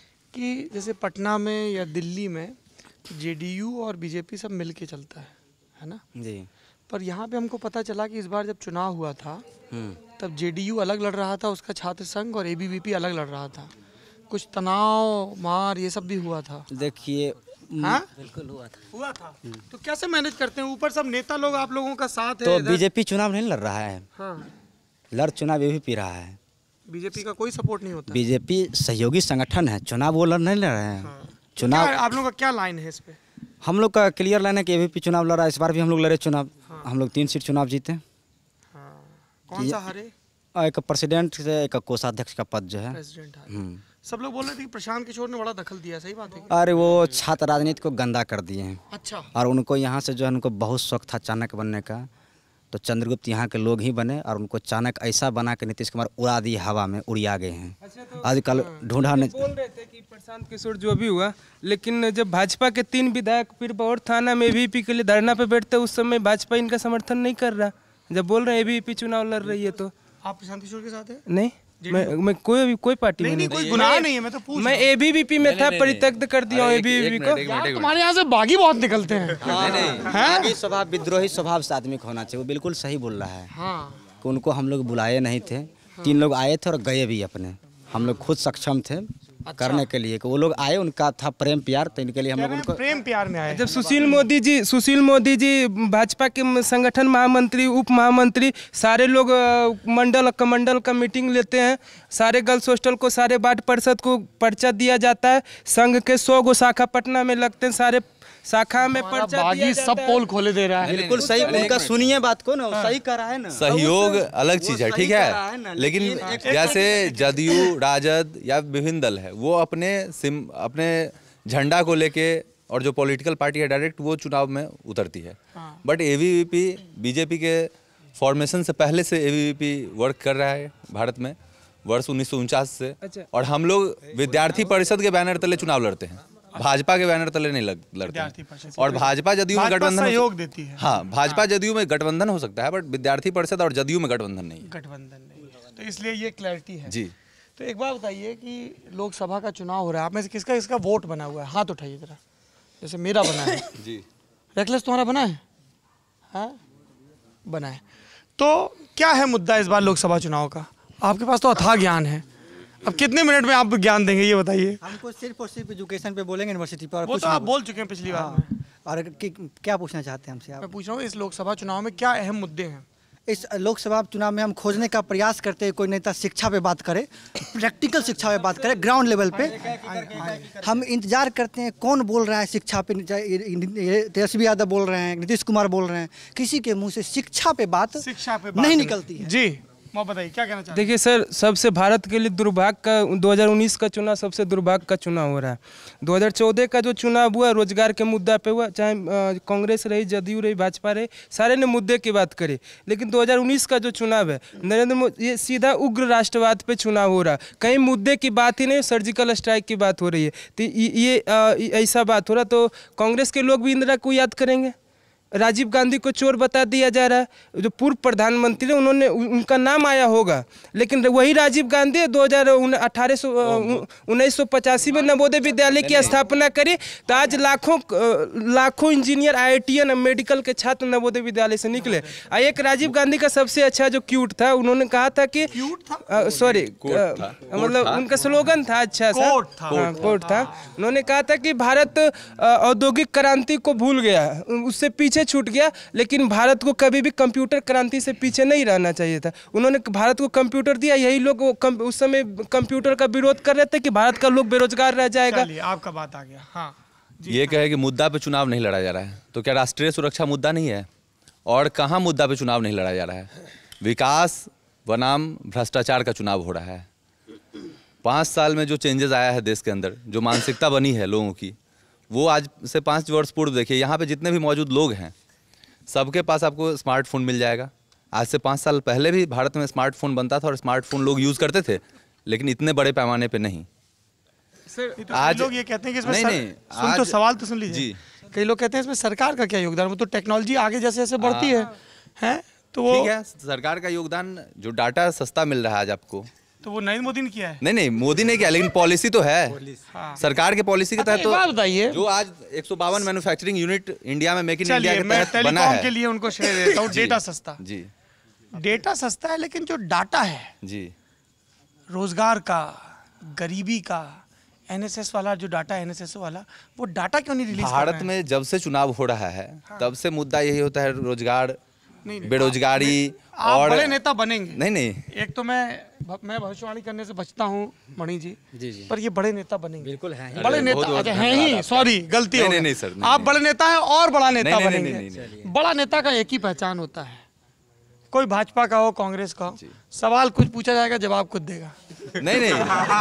कि जैसे पटना में या दिल्ली में जेडीयू और बीजेपी सब मिल के चलता है है ना जी, पर यहाँ पे हमको पता चला कि इस बार जब चुनाव हुआ था तब जेडीयू अलग लड़ रहा था, उसका छात्र संघ, और एबीवीपी अलग लड़ रहा था। कुछ तनाव मार ये सब भी हुआ था। देखिए, हाँ बिल्कुल हुआ था हुआ था तो कैसे मैनेज करते हैं? ऊपर सब नेता लोग आप लोगों का साथ है। तो बीजेपी चुनाव नहीं लड़ रहा है, हाँ, लड़ चुनाव एबीवीपी रहा है। बीजेपी का कोई सपोर्ट नहीं होता। बीजेपी सहयोगी संगठन है, चुनाव वो लड़ नहीं लड़ रहे हैं। हाँ। चुनाव आप लोगों का क्या लाइन है इस पे? हम लोग का क्लियर लाइन है कि एबीवीपी चुनाव लड़ रहा है। इस बार भी हम लोग लड़े चुनाव। हाँ। हम लोग तीन सीट चुनाव जीते। हाँ। कौन सा हारे? एक प्रेसिडेंट से एक कोषाध्यक्ष का पद जो है। प्रेसिडेंट सब लोग बोल रहे थे कि प्रशांत किशोर ने बड़ा दखल दिया, सही बात है? अरे वो छात्र राजनीति को गंदा कर दिए हैं। अच्छा। और उनको यहाँ से जो है उनको बहुत शौक था चाणक्य बनने का, तो चंद्रगुप्त यहाँ के लोग ही बने और उनको चाणक्य ऐसा बना कि नीतीश कुमार उड़ा दी, हवा में उड़िया गए हैं। अच्छा, तो आजकल ढूंढा नहीं बोल रहे थे कि प्रशांत किशोर जो भी हुआ, लेकिन जब भाजपा के तीन विधायक फिर बौर थाना में एबीवीपी के लिए धरना पे बैठते उस समय भाजपा इनका समर्थन नहीं कर रहा। जब बोल रहे हैं एबीवीपी चुनाव लड़ रही है तो आप प्रशांत किशोर के साथ है? नहीं, मैं मैं कोई भी कोई पार्टी में नहीं, कोई गुनाह नहीं है। मैं तो पूछ मैं एबीवीपी में था, परित्यक्त कर दिया हूँ एबीवीपी को। तुम्हारे यहाँ से बागी बहुत निकलते हैं। बागी स्वभाव, विद्रोही स्वभाव से आदमी को होना चाहिए। वो बिल्कुल सही बोल रहा है। हाँ। कि उनको हम लोग बुलाए नहीं थे। तीन लोग आए थे और गए भी अपने। हम लोग खुद सक्षम थे करने के लिए कि वो लोग आए, उनका था प्रेम प्यार, तो इनके लिए हम लोग उनको प्रेम प्यार में आए। जब सुशील मोदी जी सुशील मोदी जी भाजपा के संगठन महामंत्री, उप महामंत्री, सारे लोग मंडल कमंडल का मीटिंग लेते हैं, सारे गर्ल्स हॉस्टल को, सारे वार्ड परिषद को पर्चा दिया जाता है, संघ के सौ गो शाखा पटना में लगते हैं, सारे शाखा में पर्चा दिया बागी जाता सब है। पोल खोले दे रहा है। बिल्कुल सही, उनका सुनिए बात को ना, सही कर रहा है ना। सहयोग अलग चीज है, ठीक है, लेकिन जैसे जदयू, राजद या विभिन्न दल है, वो अपने सिम अपने झंडा को लेके और जो पॉलिटिकल पार्टी है डायरेक्ट वो चुनाव में उतरती है। बट एबीवीपी बीजेपी के फॉर्मेशन से पहले से एबीवीपी वर्क कर रहा है भारत में, वर्ष उन्नीस सौ उनचास से। अच्छा। और हम लोग विद्यार्थी परिषद के बैनर तले चुनाव लड़ते हैं, भाजपा के बैनर तले नहीं लग, लड़ते हैं। और भाजपा जदयू में गठबंधन सहयोग देती है। हाँ, भाजपा जदयू में गठबंधन हो सकता है, बट विद्यार्थी परिषद और जदयू में गठबंधन नहीं है। गठबंधन नहीं, तो इसलिए ये क्लैरिटी है जी। तो एक बात बताइए कि लोकसभा का चुनाव हो रहा है, आप में से किसका किसका वोट बना हुआ है? हाथ उठाइए जरा। जैसे मेरा बना है जी। रेखलेस तुम्हारा बना है? हाँ बना है। तो क्या है मुद्दा इस बार लोकसभा चुनाव का? आपके पास तो अथाह ज्ञान है, अब कितने मिनट में आप ज्ञान देंगे ये बताइए। हमको सिर्फ और सिर्फ एजुकेशन पे बोलेंगे, यूनिवर्सिटी पर। वो तो आप बोल चुके हैं पिछली बार में। और कि, क्या पूछना चाहते हैं हमसे आप? मैं पूछ रहा हूँ इस लोकसभा चुनाव में क्या अहम मुद्दे हैं? इस लोकसभा चुनाव में हम खोजने का प्रयास करते हैं, कोई नेता शिक्षा पे बात करे, प्रैक्टिकल शिक्षा पे बात करे, ग्राउंड लेवल पे। हम इंतजार करते हैं कौन बोल रहा है शिक्षा पे। तेजस्वी यादव बोल रहे हैं, नीतीश कुमार बोल रहे हैं, किसी के मुंह से शिक्षा पे बात शिक्षा पे नहीं निकलती है। जी मैं बताइए क्या कहना चाहते हैं? देखिए सर, सबसे भारत के लिए दुर्भाग्य का दो हज़ार उन्नीस का चुनाव सबसे दुर्भाग्य का चुनाव हो रहा है। दो हज़ार चौदह का जो चुनाव हुआ रोजगार के मुद्दा पे हुआ, चाहे कांग्रेस रही, जदयू रही, भाजपा रही, सारे ने मुद्दे की बात करी। लेकिन दो हज़ार उन्नीस का जो चुनाव है नरेंद्र मोदी, ये सीधा उग्र राष्ट्रवाद पे चुनाव हो रहा है, कहीं मुद्दे की बात ही नहीं, सर्जिकल स्ट्राइक की बात हो रही है। तो ये ऐसा बात हो रहा, तो कांग्रेस के लोग भी इंदिरा को याद करेंगे। राजीव गांधी को चोर बता दिया जा रहा है, जो पूर्व प्रधानमंत्री है उन्होंने, उनका नाम आया होगा, लेकिन वही राजीव गांधी दो हज़ार अठारह सौ उन्नीस सौ पचासी में नवोदय विद्यालय की स्थापना करी। तो आज लाखों लाखों engineer, IITian, medical के छात्र नवोदय विद्यालय से निकले। एक राजीव गांधी का सबसे अच्छा जो क्यूट था, उन्होंने कहा था कि सॉरी मतलब उनका स्लोगन था, अच्छा सा कोट था, उन्होंने कहा था कि भारत औद्योगिक क्रांति को भूल गया, उससे पीछे छूट गया, लेकिन भारत को कभी भी कंप्यूटर क्रांति से पीछे नहीं रहना चाहिए था। उन्होंने भारत को कंप्यूटर दिया, यही लोग उस समय कंप्यूटर का विरोध कर रहे थे कि भारत का लोग बेरोजगार रह जाएगा। आपका बात आ गया। हाँ ये कहे कि मुद्दा पे चुनाव नहीं लड़ा जा रहा है, तो क्या राष्ट्रीय सुरक्षा मुद्दा नहीं है? और कहाँ मुद्दा पे चुनाव नहीं लड़ा जा रहा है? विकास बनाम भ्रष्टाचार का चुनाव हो रहा है। पाँच साल में जो चेंजेस आया है देश के अंदर, जो मानसिकता बनी है लोगों की, वो आज से पाँच वर्ष पूर्व देखिए, यहाँ पे जितने भी मौजूद लोग हैं सबके पास आपको स्मार्टफोन मिल जाएगा। आज से पाँच साल पहले भी भारत में स्मार्टफोन बनता था और स्मार्टफोन लोग यूज़ करते थे, लेकिन इतने बड़े पैमाने पे नहीं। सर तो आज लोग ये कहते हैं कि इसमें नहीं, सर, नहीं, सुन आज, तो सवाल तो सुन लीजिए। कई लोग कहते हैं इसमें सरकार का क्या योगदान? वो तो टेक्नोलॉजी आगे जैसे जैसे बढ़ती है, है तो वो ठीक है, सरकार का योगदान, जो डाटा सस्ता मिल रहा है आज आपको, तो वो नरेंद्र मोदी ने किया है। नहीं नहीं मोदी ने किया, लेकिन पॉलिसी तो है। हाँ। सरकार के पॉलिसी के तहत तो बताइए, जो आज एक सौ बावन मैन्युफैक्चरिंग यूनिट इंडिया में मेक इन इंडिया के तहत बना है, के लिए उनको श्रेय देता हूं। डेटा सस्ता जी, डेटा सस्ता है, लेकिन जो डाटा है जी, रोजगार का, गरीबी का, एन एस एस वाला जो डाटा, एन एस एस वाला, वो डाटा क्यों नहीं रिलीज? भारत में जब से चुनाव हो रहा है तब से मुद्दा यही होता है, रोजगार, बेरोजगारी। और बड़े नेता बनेंगे। नहीं नहीं, एक तो मैं मैं भविष्यवाणी करने से बचता हूँ मणि जी, जी, जी, पर ये बड़े नेता बनेंगे। बिल्कुल हैं, बड़े नेता हैं ही, सॉरी गलती हो गई सर, आप बड़े नेता हैं और बड़ा नेता बनेंगे। बड़ा नेता का एक ही पहचान होता है, कोई भाजपा का हो, कांग्रेस का हो, सवाल कुछ पूछा जाएगा, जवाब खुद देगा। नहीं नहीं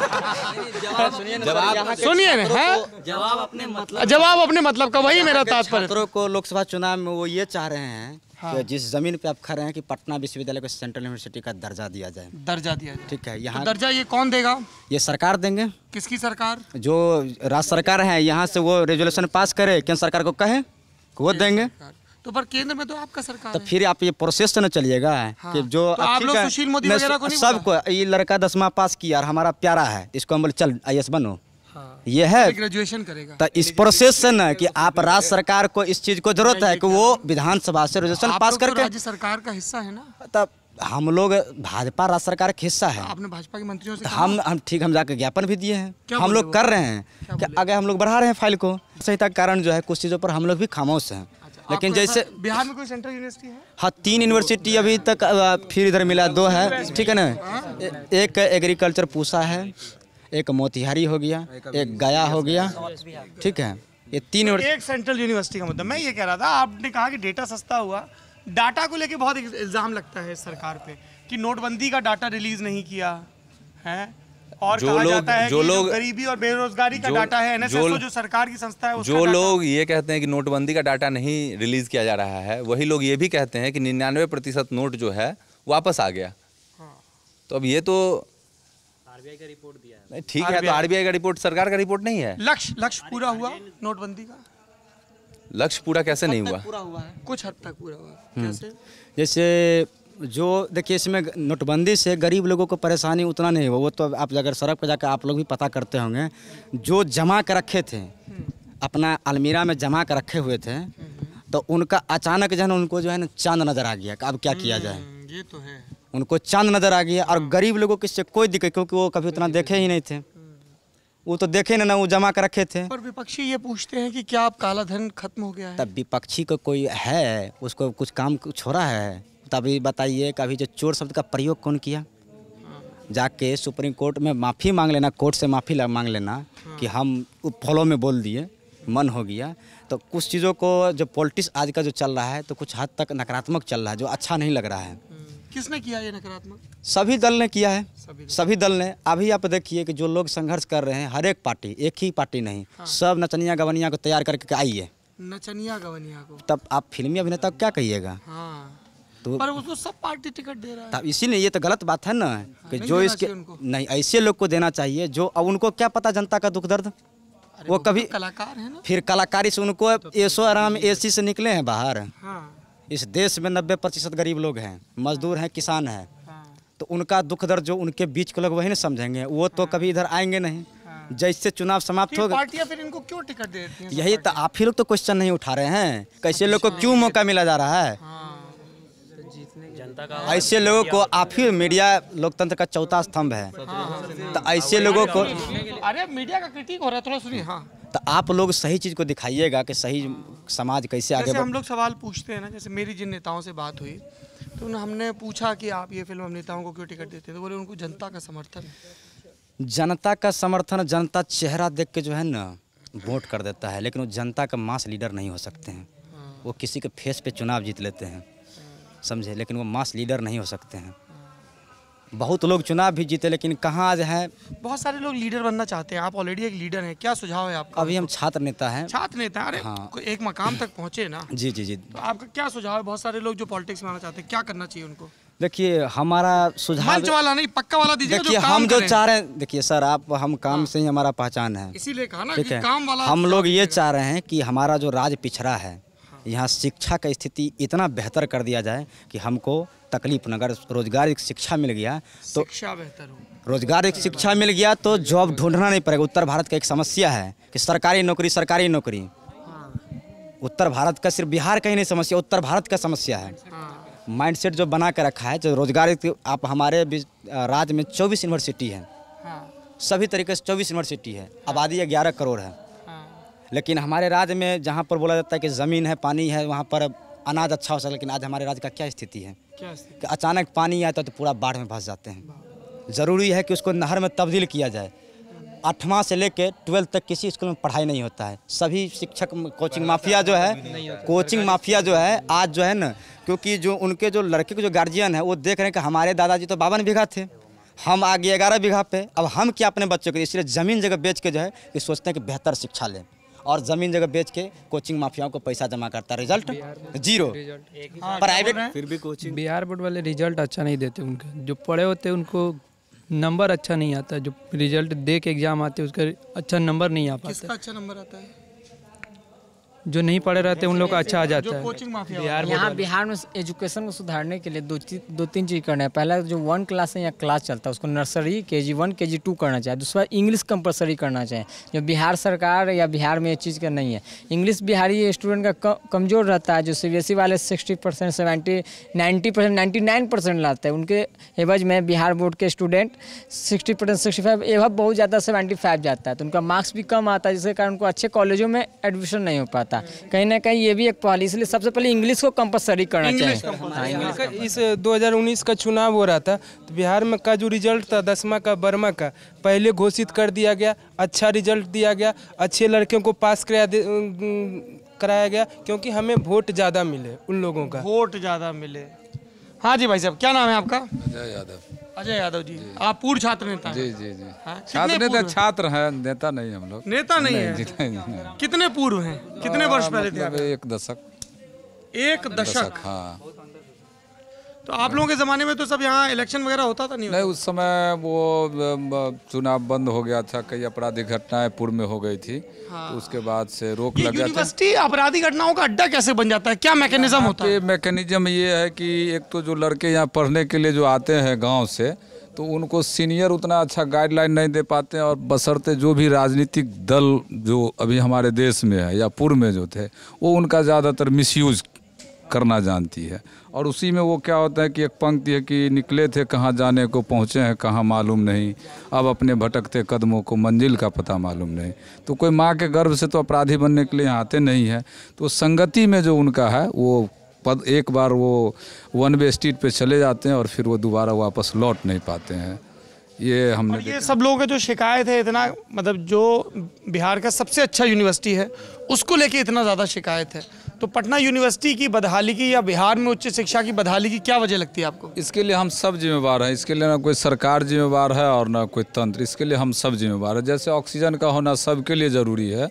जवाब सुनिए ना, जवाब अपने मतलब जवाब अपने मतलब का, वही मेरा तात्पर्य। छात्रों को लोकसभा चुनाव में वो ये चाह रहे हैं हाँ। कि जिस जमीन पे आप खड़े हैं कि पटना विश्वविद्यालय को सेंट्रल यूनिवर्सिटी का दर्जा दिया जाए। दर्जा दिया जाए, ठीक है। यहाँ तो दर्जा ये कौन देगा? ये सरकार देंगे। किसकी सरकार? जो राज्य सरकार है, यहाँ से वो रेजोल्यूशन पास करे, केंद्र सरकार को कहे, वो देंगे। तो पर केंद्र में तो आपका सरकार तो है। फिर आप ये प्रोसेस न चलिएगा हाँ। कि जो तो आप लोग सुशील मोदी वगैरह को नहीं, सबको ये लड़का दसवां पास किया और हमारा प्यारा है, इसको हम बोले चल आई ए एस बनो, ये है ग्रेजुएशन करेगा। तो इस प्रोसेस से ना कि आप राज्य सरकार को इस चीज को जरूरत है कि वो विधानसभा से रेजोल्यूशन पास करके, राज्य सरकार का हिस्सा है ना, तब हम लोग भाजपा राज्य सरकार का हिस्सा है। आपने भाजपा के मंत्रियों से हम हम ठीक, हम जाकर ज्ञापन भी दिए हैं, हम लोग कर रहे हैं कि आगे हम लोग बढ़ा रहे हैं फाइल को। संहिता के कारण जो है कुछ चीजों पर हम लोग भी खामोश हैं। लेकिन जैसे बिहार में कोई सेंट्रल यूनिवर्सिटी है? हाँ, तीन यूनिवर्सिटी अभी तक, फिर इधर मिला दो है, ठीक है ना। एक एग्रीकल्चर पूसा है, एक मोतिहारी हो गया, एक गया हो गया, ठीक है। ये तीन तो एक सेंट्रल यूनिवर्सिटी का मुद्दा मैं ये कह रहा था, आपने कहा कि डेटा सस्ता हुआ, डाटा को लेके बहुत इल्ज़ाम लगता है सरकार पे कि नोटबंदी का डाटा रिलीज नहीं किया है, और जो कहा लोग जाता है जो कि लोग जो गरीबी और बेरोजगारी का जो, डाटा है एन एस एस ओ जो, जो सरकार की संस्था है, जो लोग ये कहते हैं कि नोटबंदी का डाटा नहीं रिलीज किया जा रहा है, वही लोग ये भी कहते हैं कि निन्यानवे प्रतिशत नोट जो है वापस आ गया। तो अब ये तो आरबीआई का रिपोर्ट दिया है। ठीक है, तो आरबीआई का रिपोर्ट सरकार का रिपोर्ट नहीं है। लक्ष्य लक्ष्य पूरा हुआ नोटबंदी का? लक्ष्य पूरा कैसे नहीं हुआ? पूरा हुआ है, कुछ हद तक पूरा हुआ। कैसे? जैसे जो देखिए इसमें नोटबंदी से गरीब लोगों को परेशानी उतना नहीं हुआ, वो तो आप अगर सड़क पर जाकर आप लोग भी पता करते होंगे, जो जमा कर रखे थे अपना अलमीरा में जमा कर रखे हुए थे, तो उनका अचानक जो है ना उनको जो है ना चांद नज़र आ गया कि अब क्या किया जाए। ये तो है, उनको चांद नज़र आ गया। और गरीब लोगों की इससे कोई दिक्कत, क्योंकि वो कभी उतना देखे ही नहीं थे, वो तो देखे ना ना वो जमा कर रखे थे। पर विपक्षी ये पूछते हैं कि क्या अब काला धन खत्म हो गया है? तब विपक्षी को कोई है, उसको कुछ काम छोड़ा है? तभी बताइए, कभी जो चोर शब्द का प्रयोग कौन किया? जाके सुप्रीम कोर्ट में माफ़ी मांग लेना, कोर्ट से माफ़ी मांग लेना कि हम फॉलो में बोल दिए, मन हो गया। तो कुछ चीज़ों को जो पॉलिटिक्स आज का जो चल रहा है तो कुछ हद तक नकारात्मक चल रहा है, जो अच्छा नहीं लग रहा है। किसने किया ये नकारात्मक? सभी दल ने किया है, सभी, सभी दल ने। अभी आप देखिए कि जो लोग संघर्ष कर रहे हैं, हर एक पार्टी, एक ही पार्टी नहीं, हाँ। सब नचनिया गवनिया को तैयार करके आई है। नचनिया गवनिया को तब आप फिल्मी अभिनेता को क्या कहिएगा? हाँ। तो पर उसको सब पार्टी टिकट दे रहा है। तब इसीलिए ये तो गलत बात है ना कि जो इसके नहीं, ऐसे लोग को देना चाहिए जो, अब उनको क्या पता जनता का दुख दर्द, वो कभी कलाकार है ना, फिर कलाकारी से उनको ऐशो आराम एसी से निकले हैं बाहर। हाँ। इस देश में नब्बे प्रतिशत गरीब लोग हैं, मजदूर हैं, किसान हैं, हाँ। तो उनका दुख दर्द जो उनके बीच के लोग वही नहीं समझेंगे, वो तो कभी इधर आएंगे नहीं। जैसे चुनाव समाप्त हो गए, पार्टियां फिर इनको क्यों टिकट देती हैं? यही तो आप ही लोग तो क्वेश्चन नहीं उठा रहे हैं, कैसे लोग को क्यों मौका मिला जा रहा है? जनता का ऐसे लोगों को आप ही, मीडिया लोकतंत्र का चौथा स्तंभ है, तो ऐसे लोगों को, अरे मीडिया का क्रिटिक हो रहा है, थोड़ा सुनिए। हाँ, तो आप लोग सही चीज़ को दिखाइएगा कि सही समाज कैसे आगे जैसे बढ़े। हम लोग सवाल पूछते हैं ना, जैसे मेरी जिन नेताओं से बात हुई तो उन्हें हमने पूछा कि आप ये फिल्म हम नेताओं को क्यों टिकट देते हैं, तो बोले उनको जनता का समर्थन। जनता का समर्थन, जनता चेहरा देख के जो है ना वोट कर देता है, लेकिन वो जनता का मास लीडर नहीं हो सकते हैं। वो किसी के फेस पे चुनाव जीत लेते हैं, समझे, लेकिन वो मास लीडर नहीं हो सकते हैं। बहुत लोग चुनाव भी जीते, लेकिन कहाँ आज है। बहुत सारे लोग लीडर बनना चाहते हैं, आप ऑलरेडी एक लीडर हैं, क्या सुझाव है आपका? अभी हम छात्र नेता हैं। छात्र नेता, अरे हाँ। कोई एक मकाम तक पहुँचे ना। जी जी जी। तो आपका क्या सुझाव है? बहुत सारे लोग जो पॉलिटिक्स में आना चाहते हैं, क्या करना चाहिए उनको? देखिए हमारा सुझाव, मंच वाला नहीं, पक्का वाला दीजिए। देखिए हम जो चाह रहे हैं, देखिए सर आप, हम काम से ही हमारा पहचान है, इसीलिए कहा ना ठीक कि है। काम वाला। हम लोग ये चाह रहे हैं कि हमारा जो राज पिछड़ा है, यहाँ शिक्षा का स्थिति इतना बेहतर कर दिया जाए कि हमको तकलीफ न, अगर रोजगार एक शिक्षा मिल गया तो शिक्षा बेहतर हो, रोजगार एक शिक्षा मिल गया तो जॉब ढूंढना नहीं पड़ेगा। उत्तर भारत का एक समस्या है कि सरकारी नौकरी सरकारी नौकरी, उत्तर भारत का, सिर्फ बिहार का ही नहीं समस्या, उत्तर भारत का समस्या है। माइंडसेट जो बना के रखा है, जो रोजगार, आप हमारे राज्य में चौबीस यूनिवर्सिटी है, सभी तरीके से चौबीस यूनिवर्सिटी है, आबादी ग्यारह करोड़ है, लेकिन हमारे राज्य में जहाँ पर बोला जाता है कि ज़मीन है, पानी है, वहाँ पर अनाज अच्छा हो सकता है, लेकिन आज हमारे राज्य का क्या स्थिति है कि अचानक पानी आता है तो पूरा बाढ़ में फंस जाते हैं। ज़रूरी है कि उसको नहर में तब्दील किया जाए। आठवां से लेकर ट्वेल्थ तक किसी स्कूल में पढ़ाई नहीं होता है। सभी शिक्षक, कोचिंग माफिया जो है, कोचिंग माफिया जो है आज जो है ना, क्योंकि जो उनके जो लड़के के जो गार्जियन है वो देख रहे हैं कि हमारे दादाजी तो बावन बीघा थे, हम आगे ग्यारह बीघा पे, अब हम क्या अपने बच्चों को, इसलिए ज़मीन जगह बेच के जो है कि सोचते हैं कि बेहतर शिक्षा लें, और ज़मीन जगह बेच के कोचिंग माफियाओं को पैसा जमा करता है, रिजल्ट जीरो। प्राइवेट फिर भी कोचिंग, बिहार बोर्ड वाले रिजल्ट अच्छा नहीं देते, उनके जो पढ़े होते हैं उनको नंबर अच्छा नहीं आता, जो रिजल्ट दे के एग्जाम आते हैं उसका अच्छा नंबर नहीं आ पाता। किसका अच्छा नंबर आता है? जो नहीं पढ़े रहते उन लोग का अच्छा आ जाता है। कोचिंग माफिया बिहार यहाँ बिहार में एजुकेशन को सुधारने के लिए दो दो तीन चीज़ करना है। पहला जो वन क्लास है या क्लास चलता है उसको नर्सरी के जी वन के जी टू करना चाहिए। दूसरा इंग्लिश कंपलसरी करना चाहिए, जो बिहार सरकार या बिहार में ये चीज़ का नहीं है। इंग्लिश बिहारी स्टूडेंट का कमज़ोर रहता है, जो सी बी एस ई वाले sixty percent seventy ninety percent ninety nine percent लाते हैं, उनके एवज में बिहार बोर्ड के student sixty percent sixty five एवज बहुत ज़्यादा सेवेंटी फाइव जाता है, तो उनका मार्क्स भी कम आता है, जिसके कारण उनको अच्छे कॉलेजों में एडमिशन नहीं हो पाता। होता है। कहीं ना कहीं ये भी एक पॉलिसी, इसलिए सबसे पहले इंग्लिश को कंपलसरी करना चाहिए। हाँ, इंग्लिश का इस दो हज़ार उन्नीस का चुनाव हो रहा था तो बिहार में का जो रिजल्ट था दसवां का बर्मा का पहले घोषित कर दिया गया, अच्छा रिजल्ट दिया गया, अच्छे लड़कियों को पास कराया कराया गया क्योंकि हमें वोट ज़्यादा मिले उन लोगों का। वोट ज़्यादा मिले। हाँ जी भाई साहब, क्या नाम है आपका? अजय यादव। अजय यादव जी, आप पूर्व छात्र नेता हैं? जी जी जी। हाँ, छात्र नेता छात्र हैं, नेता नहीं हम लोग। नेता नहीं, नहीं है। कितने पूर्व हैं, कितने वर्ष पहले थे? मतलब एक दशक। एक दशक, हाँ। तो आप लोगों के ज़माने में तो सब यहाँ इलेक्शन वगैरह होता था? नहीं नहीं, उस समय वो चुनाव बंद हो गया था, कई आपराधिक घटनाएं पूर्व में हो गई थी। हाँ। तो उसके बाद से रोक लग गया था। यूनिवर्सिटी आपराधिक घटनाओं का अड्डा कैसे बन जाता है, क्या मैकेनिज्म होता है? मैकेनिज्म ये है कि एक तो जो लड़के यहाँ पढ़ने के लिए जो आते हैं गाँव से, तो उनको सीनियर उतना अच्छा गाइडलाइन नहीं दे पाते हैं, और बशर्ते जो भी राजनीतिक दल जो अभी हमारे देश में है या पूर्व में जो थे वो उनका ज़्यादातर मिसयूज करना जानती है। और उसी में वो क्या होता है कि एक पंक्ति है कि निकले थे कहाँ जाने को, पहुँचे हैं कहाँ मालूम नहीं, अब अपने भटकते कदमों को मंजिल का पता मालूम नहीं। तो कोई माँ के गर्भ से तो अपराधी बनने के लिए आते नहीं है। तो संगति में जो उनका है वो पद, एक बार वो वन वे स्ट्रीट पे चले जाते हैं और फिर वो दोबारा वापस लौट नहीं पाते हैं। ये हमने ये सब लोगों का जो शिकायत है इतना, मतलब जो बिहार का सबसे अच्छा यूनिवर्सिटी है उसको लेके इतना ज़्यादा शिकायत है, तो पटना यूनिवर्सिटी की बदहाली की या बिहार में उच्च शिक्षा की बदहाली की क्या वजह लगती है आपको? इसके लिए हम सब जिम्मेवार हैं। इसके लिए ना कोई सरकार जिम्मेवार है और ना कोई तंत्र, इसके लिए हम सब जिम्मेवार हैं। जैसे ऑक्सीजन का होना सबके लिए ज़रूरी है,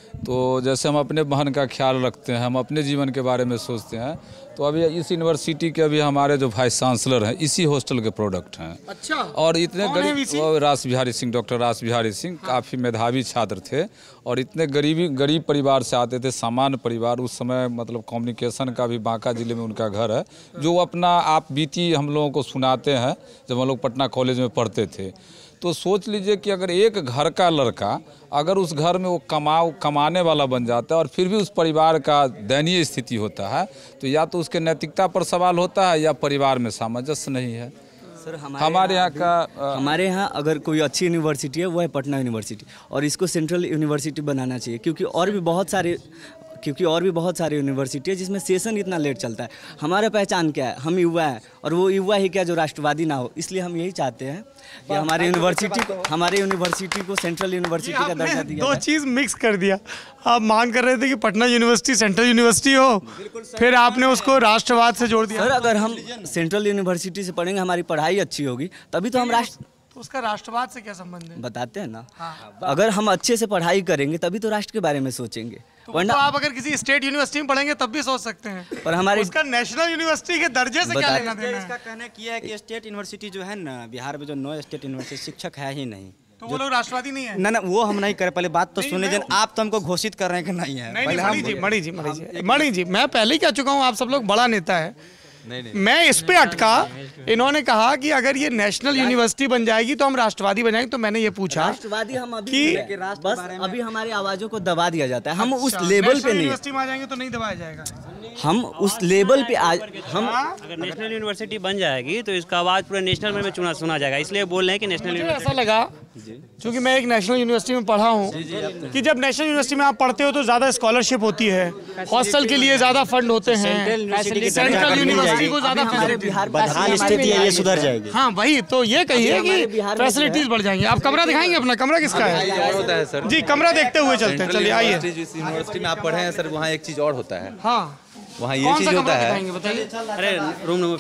तो जैसे हम अपने बहन का ख्याल रखते हैं, हम अपने जीवन के बारे में सोचते हैं, तो अभी इस यूनिवर्सिटी के अभी हमारे जो वाइस चांसलर हैं इसी हॉस्टल के प्रोडक्ट हैं। अच्छा। और इतने गरीब, रास बिहारी सिंह, डॉक्टर रास बिहारी सिंह काफ़ी मेधावी छात्र थे और इतने गरीबी गरीब परिवार से आते थे, सामान्य परिवार। उस समय मतलब कम्युनिकेशन का भी बांका जिले में उनका घर है, जो अपना आप बीती हम लोगों को सुनाते हैं जब हम लोग पटना कॉलेज में पढ़ते थे। तो सोच लीजिए कि अगर एक घर का लड़का अगर उस घर में वो कमाओ कमाने वाला बन जाता है और फिर भी उस परिवार का दयनीय स्थिति होता है, तो या तो उसके नैतिकता पर सवाल होता है या परिवार में सामंजस्य नहीं है। सर हमारे, हमारे यहाँ का आ, हमारे यहाँ अगर कोई अच्छी यूनिवर्सिटी है वो है पटना यूनिवर्सिटी, और इसको सेंट्रल यूनिवर्सिटी बनाना चाहिए, क्योंकि और भी बहुत सारे क्योंकि और भी बहुत सारी यूनिवर्सिटी है जिसमें सेशन इतना लेट चलता है। हमारा पहचान क्या है, हम युवा हैं, और वो युवा ही क्या जो राष्ट्रवादी ना हो। इसलिए हम यही चाहते हैं कि हमारे यूनिवर्सिटी को हमारे यूनिवर्सिटी को सेंट्रल यूनिवर्सिटी का दर्जा दिया। दो चीज़ मिक्स कर दिया। आप मांग कर रहे थे कि पटना यूनिवर्सिटी सेंट्रल यूनिवर्सिटी हो, फिर आपने उसको राष्ट्रवाद से जोड़ दिया। सर अगर हम सेंट्रल यूनिवर्सिटी से पढ़ेंगे, हमारी पढ़ाई अच्छी होगी, तभी तो हम राष्ट्र तो उसका राष्ट्रवाद से क्या संबंध है? बताते हैं ना। हाँ। अगर हम अच्छे से पढ़ाई करेंगे तभी तो राष्ट्र के बारे में सोचेंगे। तो, तो आप अगर किसी स्टेट यूनिवर्सिटी में पढ़ेंगे तब भी सोच सकते हैं, पर हमारे उसका नेशनल यूनिवर्सिटी के दर्जे से क्या लेना देना है? इसका कहना किया है कि स्टेट यूनिवर्सिटी जो है ना, बिहार में जो नौ स्टेट यूनिवर्सिटी शिक्षक है ही नहीं, तो वो लोग राष्ट्रवादी नहीं है। ना ना वो हम नहीं कर, पहले बात तो सुने जन, आप तो हमको घोषित कर रहे हैं कि नहीं है। नहीं, नहीं, मणि जी मणि जी मणि जी मणि जी मैं पहले ही कह चुका हूँ, आप सब लोग बड़ा नेता है। नहीं, नहीं। मैं इस पे अटका, इन्होंने कहा कि अगर ये नेशनल यूनिवर्सिटी बन जाएगी तो हम राष्ट्रवादी बन जाएंगे, तो मैंने ये पूछा राष्ट्रवादी हम अभी कि बस अभी हमारी आवाजों को दबा दिया जाता है। हम उस लेवल पे नहीं, यूनिवर्सिटी में आ जाएंगे तो नहीं दबाया जाएगा। हम उस लेवल पे आज हम अगर नेशनल यूनिवर्सिटी बन जाएगी तो इसका आवाज पूरे नेशनल में चुना सुना जाएगा, इसलिए बोल रहे हैं कि नेशनल यूनिवर्सिटी। ऐसा लगा क्योंकि मैं एक नेशनल यूनिवर्सिटी में पढ़ा हूँ कि जब नेशनल यूनिवर्सिटी में आप पढ़ते हो तो ज़्यादा स्कॉलरशिप होती है, हॉस्टल के लिए ज़्यादा फंड होते हैं, सेंट्रल यूनिवर्सिसिटी को ज़्यादा बदहाल स्थिति है, ये सुधर जाएगी। हाँ वही तो, ये कहिए कि फैसिलिटीज बढ़ जाएंगी। आप कमरा दिखाएंगे अपना, कमरा किसका है? जी कमरा देखते हुए चलते हैं, चलिए आइए। जिस यूनिवर्सिटी में आप पढ़े हैं सर, वहाँ एक चीज़ और होता है। हाँ वहाँ ये चीज़ होता है अरे रूम नंबर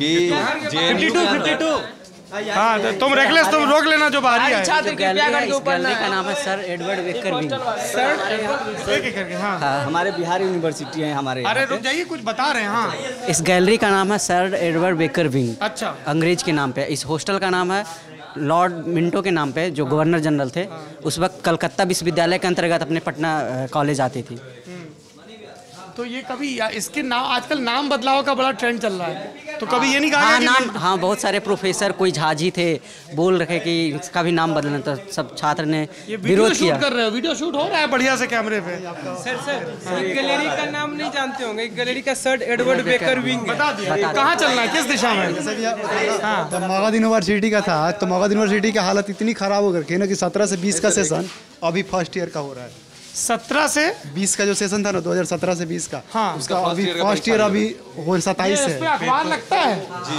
कि हाँ तो तुम रेगुलर तुम रोक लेना जो बाहरी है। छात्र गैलरी का नाम है sir Edward Baker wing. Sir हाँ हमारे बिहार यूनिवर्सिटी है हमारे। अरे रुक जाइए, कुछ बता रहे हैं। हाँ इस गैलरी का नाम है सर एडवर्ड बेकर विंग। अच्छा। अंग्रेज के नाम पे। इस हॉस्टल का नाम है लॉर्ड मिंटो के नाम पे, जो गवर्नर जनरल थे उस वक्त कलकत्ता विश्वविद्यालय के अंतर्गत अपने पटना कॉलेज आती थी। तो ये कभी इसके नाम, आजकल नाम बदलाव का बड़ा ट्रेंड चल रहा है, तो कभी ये नहीं कहा हाँ, कि नाम हाँ बहुत सारे प्रोफेसर, कोई झाजी थे, बोल रखे कि इसका भी नाम बदलना, तो सब छात्र ने विरोध किया। कर रहे हो, वीडियो शूट हो रहा है बढ़िया से कैमरे पे। सर सर गैलरी का नाम नहीं जानते होंगे, गैलरी का सर एडवर्ड बेकर विंग। बता दिया कहाँ चलना है, किस दिशा में? जब मगध यूनिवर्सिटी का था तो मगध यूनिवर्सिटी की हालत इतनी खराब हो गई ना कि सत्रह से बीस का सेशन अभी फर्स्ट ईयर का हो रहा है। सत्रह से बीस का जो सेशन था ना, दो हज़ार सत्रह से बीस का, हाँ, उसका अभी फर्स्ट ईयर अभी हो सत्ताईस इस है। पे अखबार लगता है।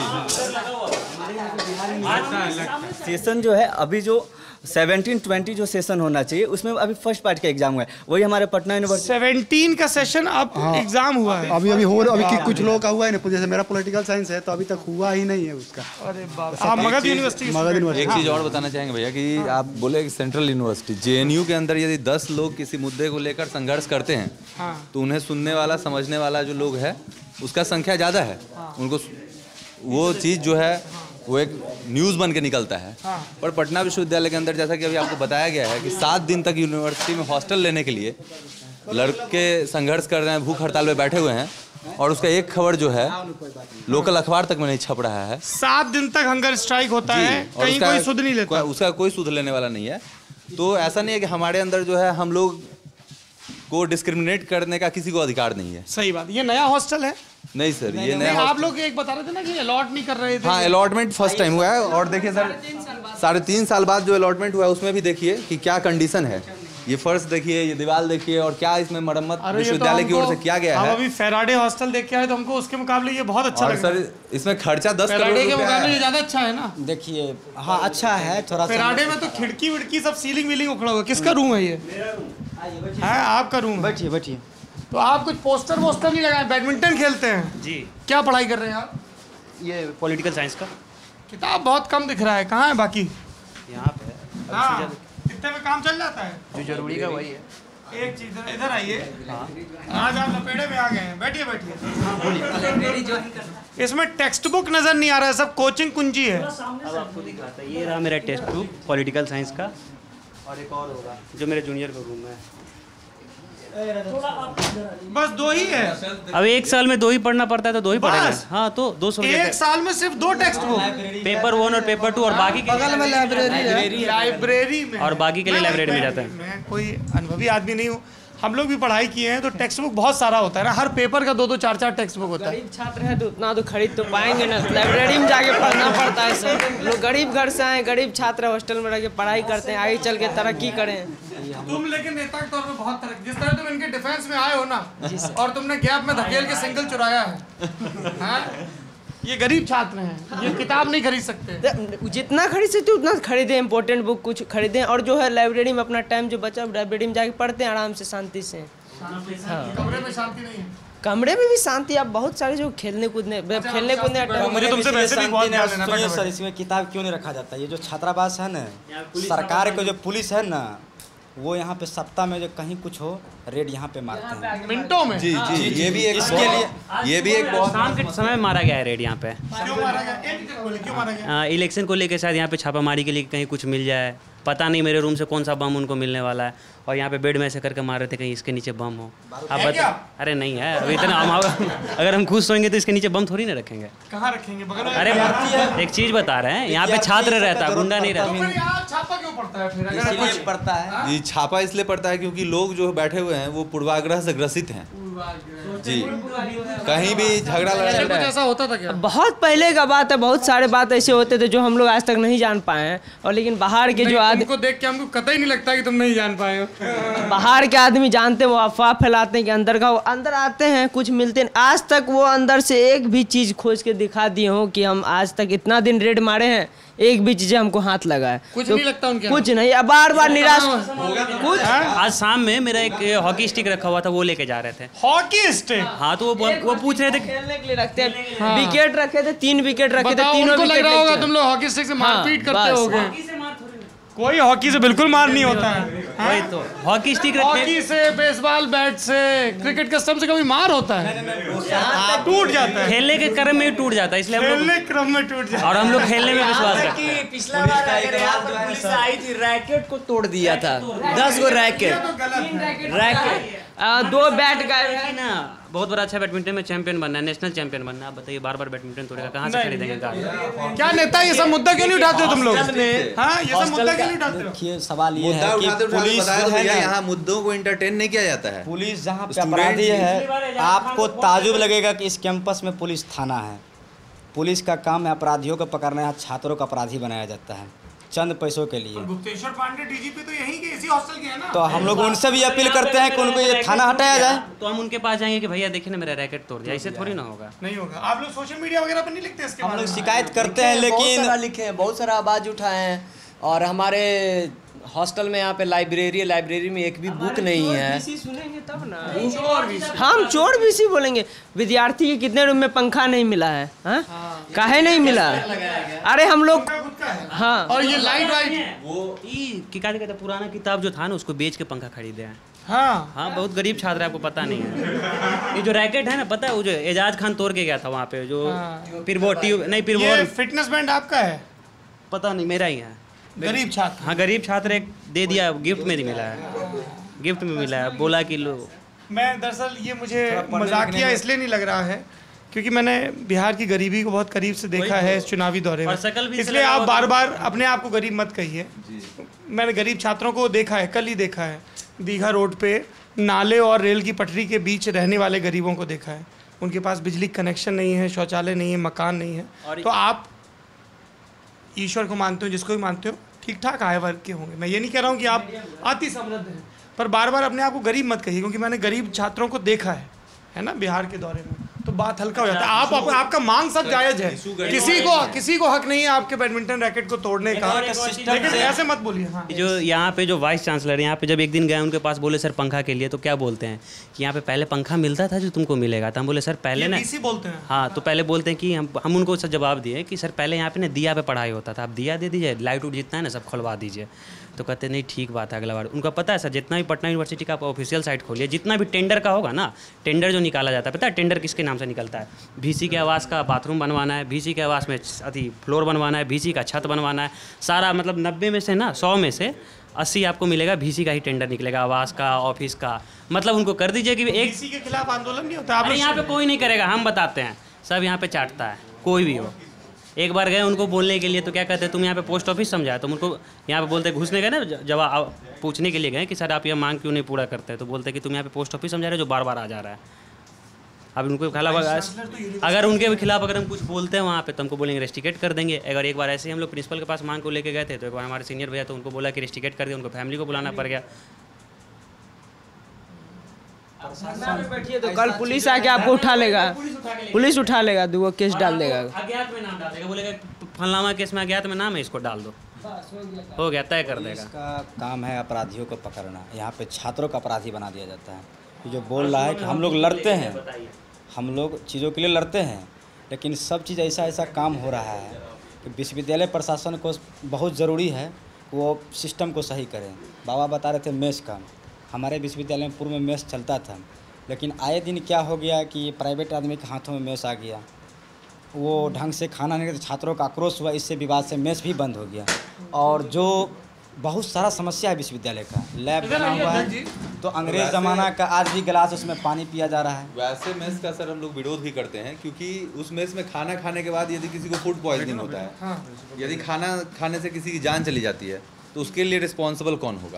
सेशन जो है अभी जो सेवनटीन ट्वेंटी जो सेशन होना चाहिए उसमें अभी फर्स्ट पार्ट का एग्जाम हुआ है, वही हमारे पटना यूनिवर्सिटी सेवनटीन का सेशन अब हाँ, एग्जाम हुआ है। अभी अभी हो अभी कि कुछ लोगों का हुआ है ना, जैसे मेरा पॉलिटिकल साइंस है तो अभी तक हुआ ही नहीं है उसका। अरे बाप, आप मगध यूनिवर्सिटी मगध यूनिवर्सिटी। एक चीज़ और बताना चाहेंगे भैया कि आप बोले कि सेंट्रल यूनिवर्सिटी जेएनयू के अंदर यदि दस लोग किसी मुद्दे को लेकर संघर्ष करते हैं हाँ। तो उन्हें सुनने वाला समझने वाला जो लोग है उसका संख्या ज़्यादा है, उनको वो चीज़ जो है वो एक न्यूज़ बन के निकलता है। हाँ। पर पटना विश्वविद्यालय के अंदर जैसा कि अभी आपको बताया गया है कि सात दिन तक यूनिवर्सिटी में हॉस्टल लेने के लिए लड़के संघर्ष कर रहे हैं, भूख हड़ताल पे बैठे हुए हैं, और उसका एक खबर जो है लोकल अखबार तक में नहीं छप रहा है। सात दिन तक हंगर स्ट्राइक होता है, कहीं कोई सुध नहीं लेता, उसका कोई सुध लेने वाला नहीं है। तो ऐसा नहीं है कि हमारे अंदर जो है हम लोग को डिस्क्रिमिनेट करने का किसी को अधिकार नहीं है। सही बात। ये नया हॉस्टल है? नहीं सर, ये नया आप लोग एक बता रहे थे ना कि अलॉट नहीं कर रहे थे। हाँ, अलॉटमेंट फर्स्ट टाइम हुआ है, और देखिए सर साढ़े तीन साल बाद जो अलॉटमेंट हुआ है उसमें भी देखिए कि क्या कंडीशन है। ये फर्श देखिए, ये दीवार देखिए, और क्या इसमें मरम्मत विश्वविद्यालय तो की ओर से किया गया है। अभी फेराडे हॉस्टल देख के आए तो हमको उसके मुकाबले ये बहुत अच्छा लगा। सर इसमें खर्चा दस करोड़ फेराडे के मुकाबले ये ज्यादा अच्छा है ना? देखिए हाँ अच्छा है थोड़ा। फेराडे में तो खिड़की विड़की सब सीलिंग वीलिंग उखड़ा हुआ। किसका रूम है ये? है आपका रूम? बैठिए बैठिए। तो आप कुछ पोस्टर वोस्टर नहीं लगाए? बैडमिंटन खेलते हैं जी। क्या पढ़ाई कर रहे हैं आप? ये पॉलिटिकल साइंस का। किताब बहुत कम दिख रहा है, कहाँ है बाकी? यहाँ पे है। हाँ, इतने में काम चल जाता है? जो जरूरी का वही है। एक चीज इधर आइए। आज आप लपेड़े में आ गए हैं, बैठिए बैठिए। इसमें टेक्स्ट बुक नजर नहीं आ रहा है, सब कोचिंग कुंजी है। अब आपको दिखाता है, ये रहा मेरा टेक्स्ट बुक पॉलिटिकल साइंस का, और एक और होगा जो मेरे जूनियर का रूम है। बस दो ही है? अब एक साल में दो ही पढ़ना पड़ता है तो दो ही पढ़ेगा। हाँ तो दो सौ एक साल में सिर्फ दो टेक्स्ट बुक? पेपर वन और पेपर टू, और बाकी बगल में लाइब्रेरी लाइब्रेरी में, और बाकी के लिए लाइब्रेरी में जाता है। मैं कोई अनुभवी आदमी नहीं हूँ, हम लोग भी पढ़ाई किए हैं, तो टेक्स्ट बुक बहुत सारा होता है ना, हर पेपर का दो दो चार चार टेक्स्ट बुक होता है। गरीब छात्र है तो उतना तो खरीद तो पाएंगे ना, लाइब्रेरी में जाके पढ़ना पड़ता है सर। लोग गरीब घर से आए, गरीब छात्र हॉस्टल में रह के पढ़ाई करते हैं, आगे चल के तरक्की करें। तुम लेकिन नेता के तौर पे बहुत तरक्की, जिस तरह तुम इनके डिफेंस में आए हो ना, और तुमने गैप में धकेल के सिंगल चुराया है, हाँ? ये गरीब छात्र हैं, ये किताब नहीं खरीद सकते। जितना खरीद सकते उतना खरीदें, इंपॉर्टेंट बुक कुछ खरीदें, और जो है लाइब्रेरी में अपना टाइम जो बचा लाइब्रेरी में जाके पढ़ते हैं आराम से शांति से। हाँ। कमरे में शांति नहीं है? कमरे में भी शांति, आप बहुत सारे जो खेलने कूदने खेलने कूदने मुझे तुमसे वैसे भी बहुत ध्यान देना सुनिए सर, इसमें किताब क्यों नहीं रखा जाता? ये जो छात्रावास है ना, सरकार को जो पुलिस है ना, वो यहाँ पे सप्ताह में जो कहीं कुछ हो रेड यहाँ पे मारते हैं मिनटो में। जी जी, जी ये भी एक इसके लिए ये भी एक बहुत शाम के समय में मारा गया है रेड यहाँ पे। क्यों मारा गया? क्यों मारा गया? इलेक्शन को लेकर शायद यहाँ पे छापामारी के लिए कहीं कुछ मिल जाए, पता नहीं मेरे रूम से कौन सा बम उनको मिलने वाला है, और यहाँ पे बेड में ऐसे करके मार रहे थे कहीं इसके नीचे बम हो। आप बता। अरे नहीं है अभी इतना, अगर हम खुद सोएंगे तो इसके नीचे बम थोड़ी ना रखेंगे। कहाँ रखेंगे? बगल में। अरे एक चीज बता रहे हैं, यहाँ पे छात्र रहता है, गुंडा नहीं रहता। छापा क्यों पड़ता है फिर? अगर कुछ पड़ता है जी, छापा इसलिए पड़ता है क्योंकि लोग जो बैठे हुए हैं वो पूर्वाग्रह से ग्रसित हैं जी। कहीं भी झगड़ा लड़ाई कुछ ऐसा होता था क्या? बहुत पहले का बात है, बहुत सारे बात ऐसे होते थे जो हम लोग आज तक नहीं जान पाए हैं, और लेकिन बाहर के जो आदमी को देख के हमको कतई नहीं लगता कि तुम नहीं जान पाए हो। बाहर के आदमी जानते हैं, वो अफवाह फैलाते हैं कि अंदर का, वो अंदर आते हैं कुछ मिलते हैं, आज तक वो अंदर से एक भी चीज़ खोज के दिखा दिए हो कि हम आज तक इतना दिन रेड मारे हैं, एक भी चीजें हमको हाथ लगा है। कुछ तो नहीं लगता उनके? कुछ नहीं, अब बार बार निराश कुछ। आज शाम में मेरा एक हॉकी स्टिक रखा हुआ था, वो लेके जा रहे थे। Hockey stick? हाँ तो वो वो पूछ रहे थे खेलने के लिए रखते हैं। विकेट रखे थे, तीन विकेट रखे थे, तीनों विकेट लग रहा होगा तुम लोग हॉकी स्टिक से मारपीट करते होगे। कोई हॉकी से बिल्कुल मार नहीं होता है। वही तो हॉकी स्टिक रखे, हॉकी से, बेसबॉल बैट से, क्रिकेट के स्टंप से कभी मार होता है? टूट जाता है खेलने के क्रम में टूट जाता है, इसलिए खेलने के क्रम में टूट जाता है। और हम लोग खेलने में विश्वास करते हैं। पिछला बार पुलिस आई थी, रैकेट को तोड़ दिया था, दस गो रैकेट रैकेट दो बैट गए हैं ना। बहुत बड़ा अच्छा बैडमिंटन में चैंपियन बनना है, नेशनल चैंपियन बनना है। आप बताइए बार बार बैडमिंटन तोड़ेगा, कहाँ से खरीदेंगे कार? क्या नेता ये सब मुद्दा क्यों नहीं उठाते हो तुम लोग? हाँ, ये सब मुद्दा क्यों नहीं उठाते हो? देखिए सवाल ये मुद्दा है कि उठाते उठाते पुलिस बताया तो जो है भैया, ना, यहाँ मुद्दों को एंटरटेन नहीं किया जाता है। पुलिस जहाँ पे अपराधी है, आपको ताजुब लगेगा कि इस कैंपस में पुलिस थाना है। पुलिस का काम है अपराधियों को पकड़ना है, छात्रों को अपराधी बनाया जाता है। चंद पैसों के लिए। गुप्तेश्वर पांडे डीजीपी तो यहीं के इसी हॉस्टल के हैं ना। तो हम लोग उनसे भी अपील करते हैं कि उनको ये थाना हटाया जाए। तो हम उनके पास जाएंगे कि भैया देखिए ना मेरा रैकेट तोड़ दिया, ऐसे थोड़ी ना होगा। नहीं होगा। आप लोग सोशल मीडिया वगैरह पर नहीं लिखते इसके? हम लोग शिकायत करते हैं लेकिन बहुत सारा लिखे हैं, बहुत सारा आवाज़ उठाए हैं। और हमारे हॉस्टल में यहाँ पे लाइब्रेरी है, लाइब्रेरी में एक भी बुक नहीं है। सुनेंगे तब ना हम चोर बीसी बोलेंगे। विद्यार्थी के कितने रूम में पंखा नहीं मिला है? हाँ? काहे नहीं मिला? अरे हम लोग हाँ। और ये लाइट वाइट वो ये क्या कहते पुराना किताब जो था ना उसको बेच के पंखा खरीदे हैं। हाँ हाँ, बहुत गरीब छात्र है, आपको पता नहीं है। ये जो रैकेट है ना, पता है वो जो एजाज खान तोड़ के गया था वहाँ पे, जो फिर वो ट्यूब नहीं फिर वो फिटनेस बैंड आपका है? पता नहीं, मेरा ही है। गरीब छात्र? हाँ, गरीब छात्र एक दे दिया, गिफ्ट में मिला है, गिफ्ट में मिला है, बोला कि लो। मैं दरअसल ये मुझे मजाकिया इसलिए नहीं लग रहा है क्योंकि मैंने बिहार की गरीबी को बहुत करीब से देखा है इस चुनावी दौरे में, इसलिए आप बार बार अपने आप को गरीब मत कहिए। मैंने गरीब छात्रों को देखा है, कल ही देखा है, दीघा रोड पे नाले और रेल की पटरी के बीच रहने वाले गरीबों को देखा है। उनके पास बिजली कनेक्शन नहीं है, शौचालय नहीं है, मकान नहीं है। तो आप ईश्वर को मानते हो, जिसको भी मानते हो, ठीक ठाक आय वर्ग के होंगे। मैं ये नहीं कह रहा हूँ कि आप अति समृद्ध हैं, पर बार बार अपने आप को गरीब मत कहिए क्योंकि मैंने गरीब छात्रों को देखा है है ना बिहार के दौरे में, तो बात हल्का हो जाता है। आप, आप आपका मांग सब जायज है, किसी को किसी को हक नहीं है आपके बैडमिंटन रैकेट को तोड़ने का, लेकिन ऐसे मत बोलिए। हाँ। जो यहाँ पे जो वाइस चांसलर यहाँ पे जब एक दिन गए उनके पास, बोले सर पंखा के लिए, तो क्या बोलते हैं कि यहाँ पे पहले पंखा मिलता था जो तुमको मिलेगा था। हम बोले सर पहले ना, बोलते हैं हाँ, तो पहले बोलते हैं कि हम हम उनको सर जवाब दिए कि सर पहले यहाँ पे ना दिया पे पढ़ाई होता था, आप दिया दे दीजिए, लाइट उट जितना है ना सब खुलवा दीजिए। तो कहते नहीं ठीक बात है, अगला बार। उनका पता है सर, जितना भी पटना यूनिवर्सिटी का आप ऑफिशियल साइट खोलिए, जितना भी टेंडर का होगा ना, टेंडर जो निकाला जाता है, पता है टेंडर किसके नाम से निकलता है? भीसी के आवास का बाथरूम बनवाना है, भीसी के आवास में अति फ्लोर बनवाना है, भीसी का छत बनवाना है, सारा मतलब नब्बे में से ना सौ में से अस्सी आपको मिलेगा भीसी का ही टेंडर निकलेगा, आवास का, ऑफिस का। मतलब उनको कर दीजिए कि एक भीसी के खिलाफ आंदोलन नहीं होता। अरे यहाँ पे कोई नहीं करेगा, हम बताते हैं, सब यहाँ पे चाटता है, कोई भी हो। एक बार गए उनको बोलने के लिए तो क्या कहते हैं, तुम यहाँ पे पोस्ट ऑफिस समझाया, तुम उनको यहाँ पे बोलते घुसने गए ना, जवाब पूछने के लिए गए कि सर आप ये मांग क्यों नहीं पूरा करते, तो बोलते कि तुम यहाँ पे पोस्ट ऑफिस समझा रहे हो जो बार बार आ जा रहा है। अब उनके खिलाफ अगर उनके खिलाफ अगर हम कुछ बोलते हैं वहाँ पे तो हमको बोलेंगे रेस्ट्रिकेट कर देंगे। अगर एक बार ऐसे ही हम लोग प्रिंसिपल के पास मांग को लेके गए थे तो एक बार हमारे सीनियर भैया तो उनको बोला कि रेस्ट्रिकेट कर दिया, उनको फैमिली को बुलाना पड़ गया। बैठिए तो कल पुलिस आके आपको उठा लेगा, पुलिस उठा लेगा, दो केस डाल देगा, अज्ञात में नाम डाल देगा, बोलेगा फलाना केस में अज्ञात में नाम है, इसको डाल दो, हो गया, तय कर देगा। इसका काम है अपराधियों को पकड़ना, यहाँ पे छात्रों को अपराधी बना दिया जाता है। जो बोल रहा है कि हम लोग लड़ते हैं, हम लोग चीज़ों के लिए लड़ते हैं, लेकिन सब चीज़ ऐसा ऐसा काम हो रहा है कि विश्वविद्यालय प्रशासन को बहुत ज़रूरी है वो सिस्टम को सही करें। बाबा बता रहे थे मेस का, हमारे विश्वविद्यालय में पूर्व में मेस चलता था, लेकिन आए दिन क्या हो गया कि प्राइवेट आदमी के हाथों में मेस आ गया, वो ढंग से खाना नहीं, तो छात्रों का आक्रोश हुआ, इससे विवाद से मेस भी बंद हो गया। और जो बहुत सारा समस्या है विश्वविद्यालय का, लैब बना हुआ है तो अंग्रेज ज़माना का आज भी गिलास उसमें पानी पिया जा रहा है। वैसे मेस का सर हम लोग विरोध भी करते हैं क्योंकि उस मेस में खाना खाने के बाद यदि किसी को फूड पॉइजनिंग होता है, यदि खाना खाने से किसी की जान चली जाती है तो उसके लिए रिस्पॉन्सिबल कौन होगा?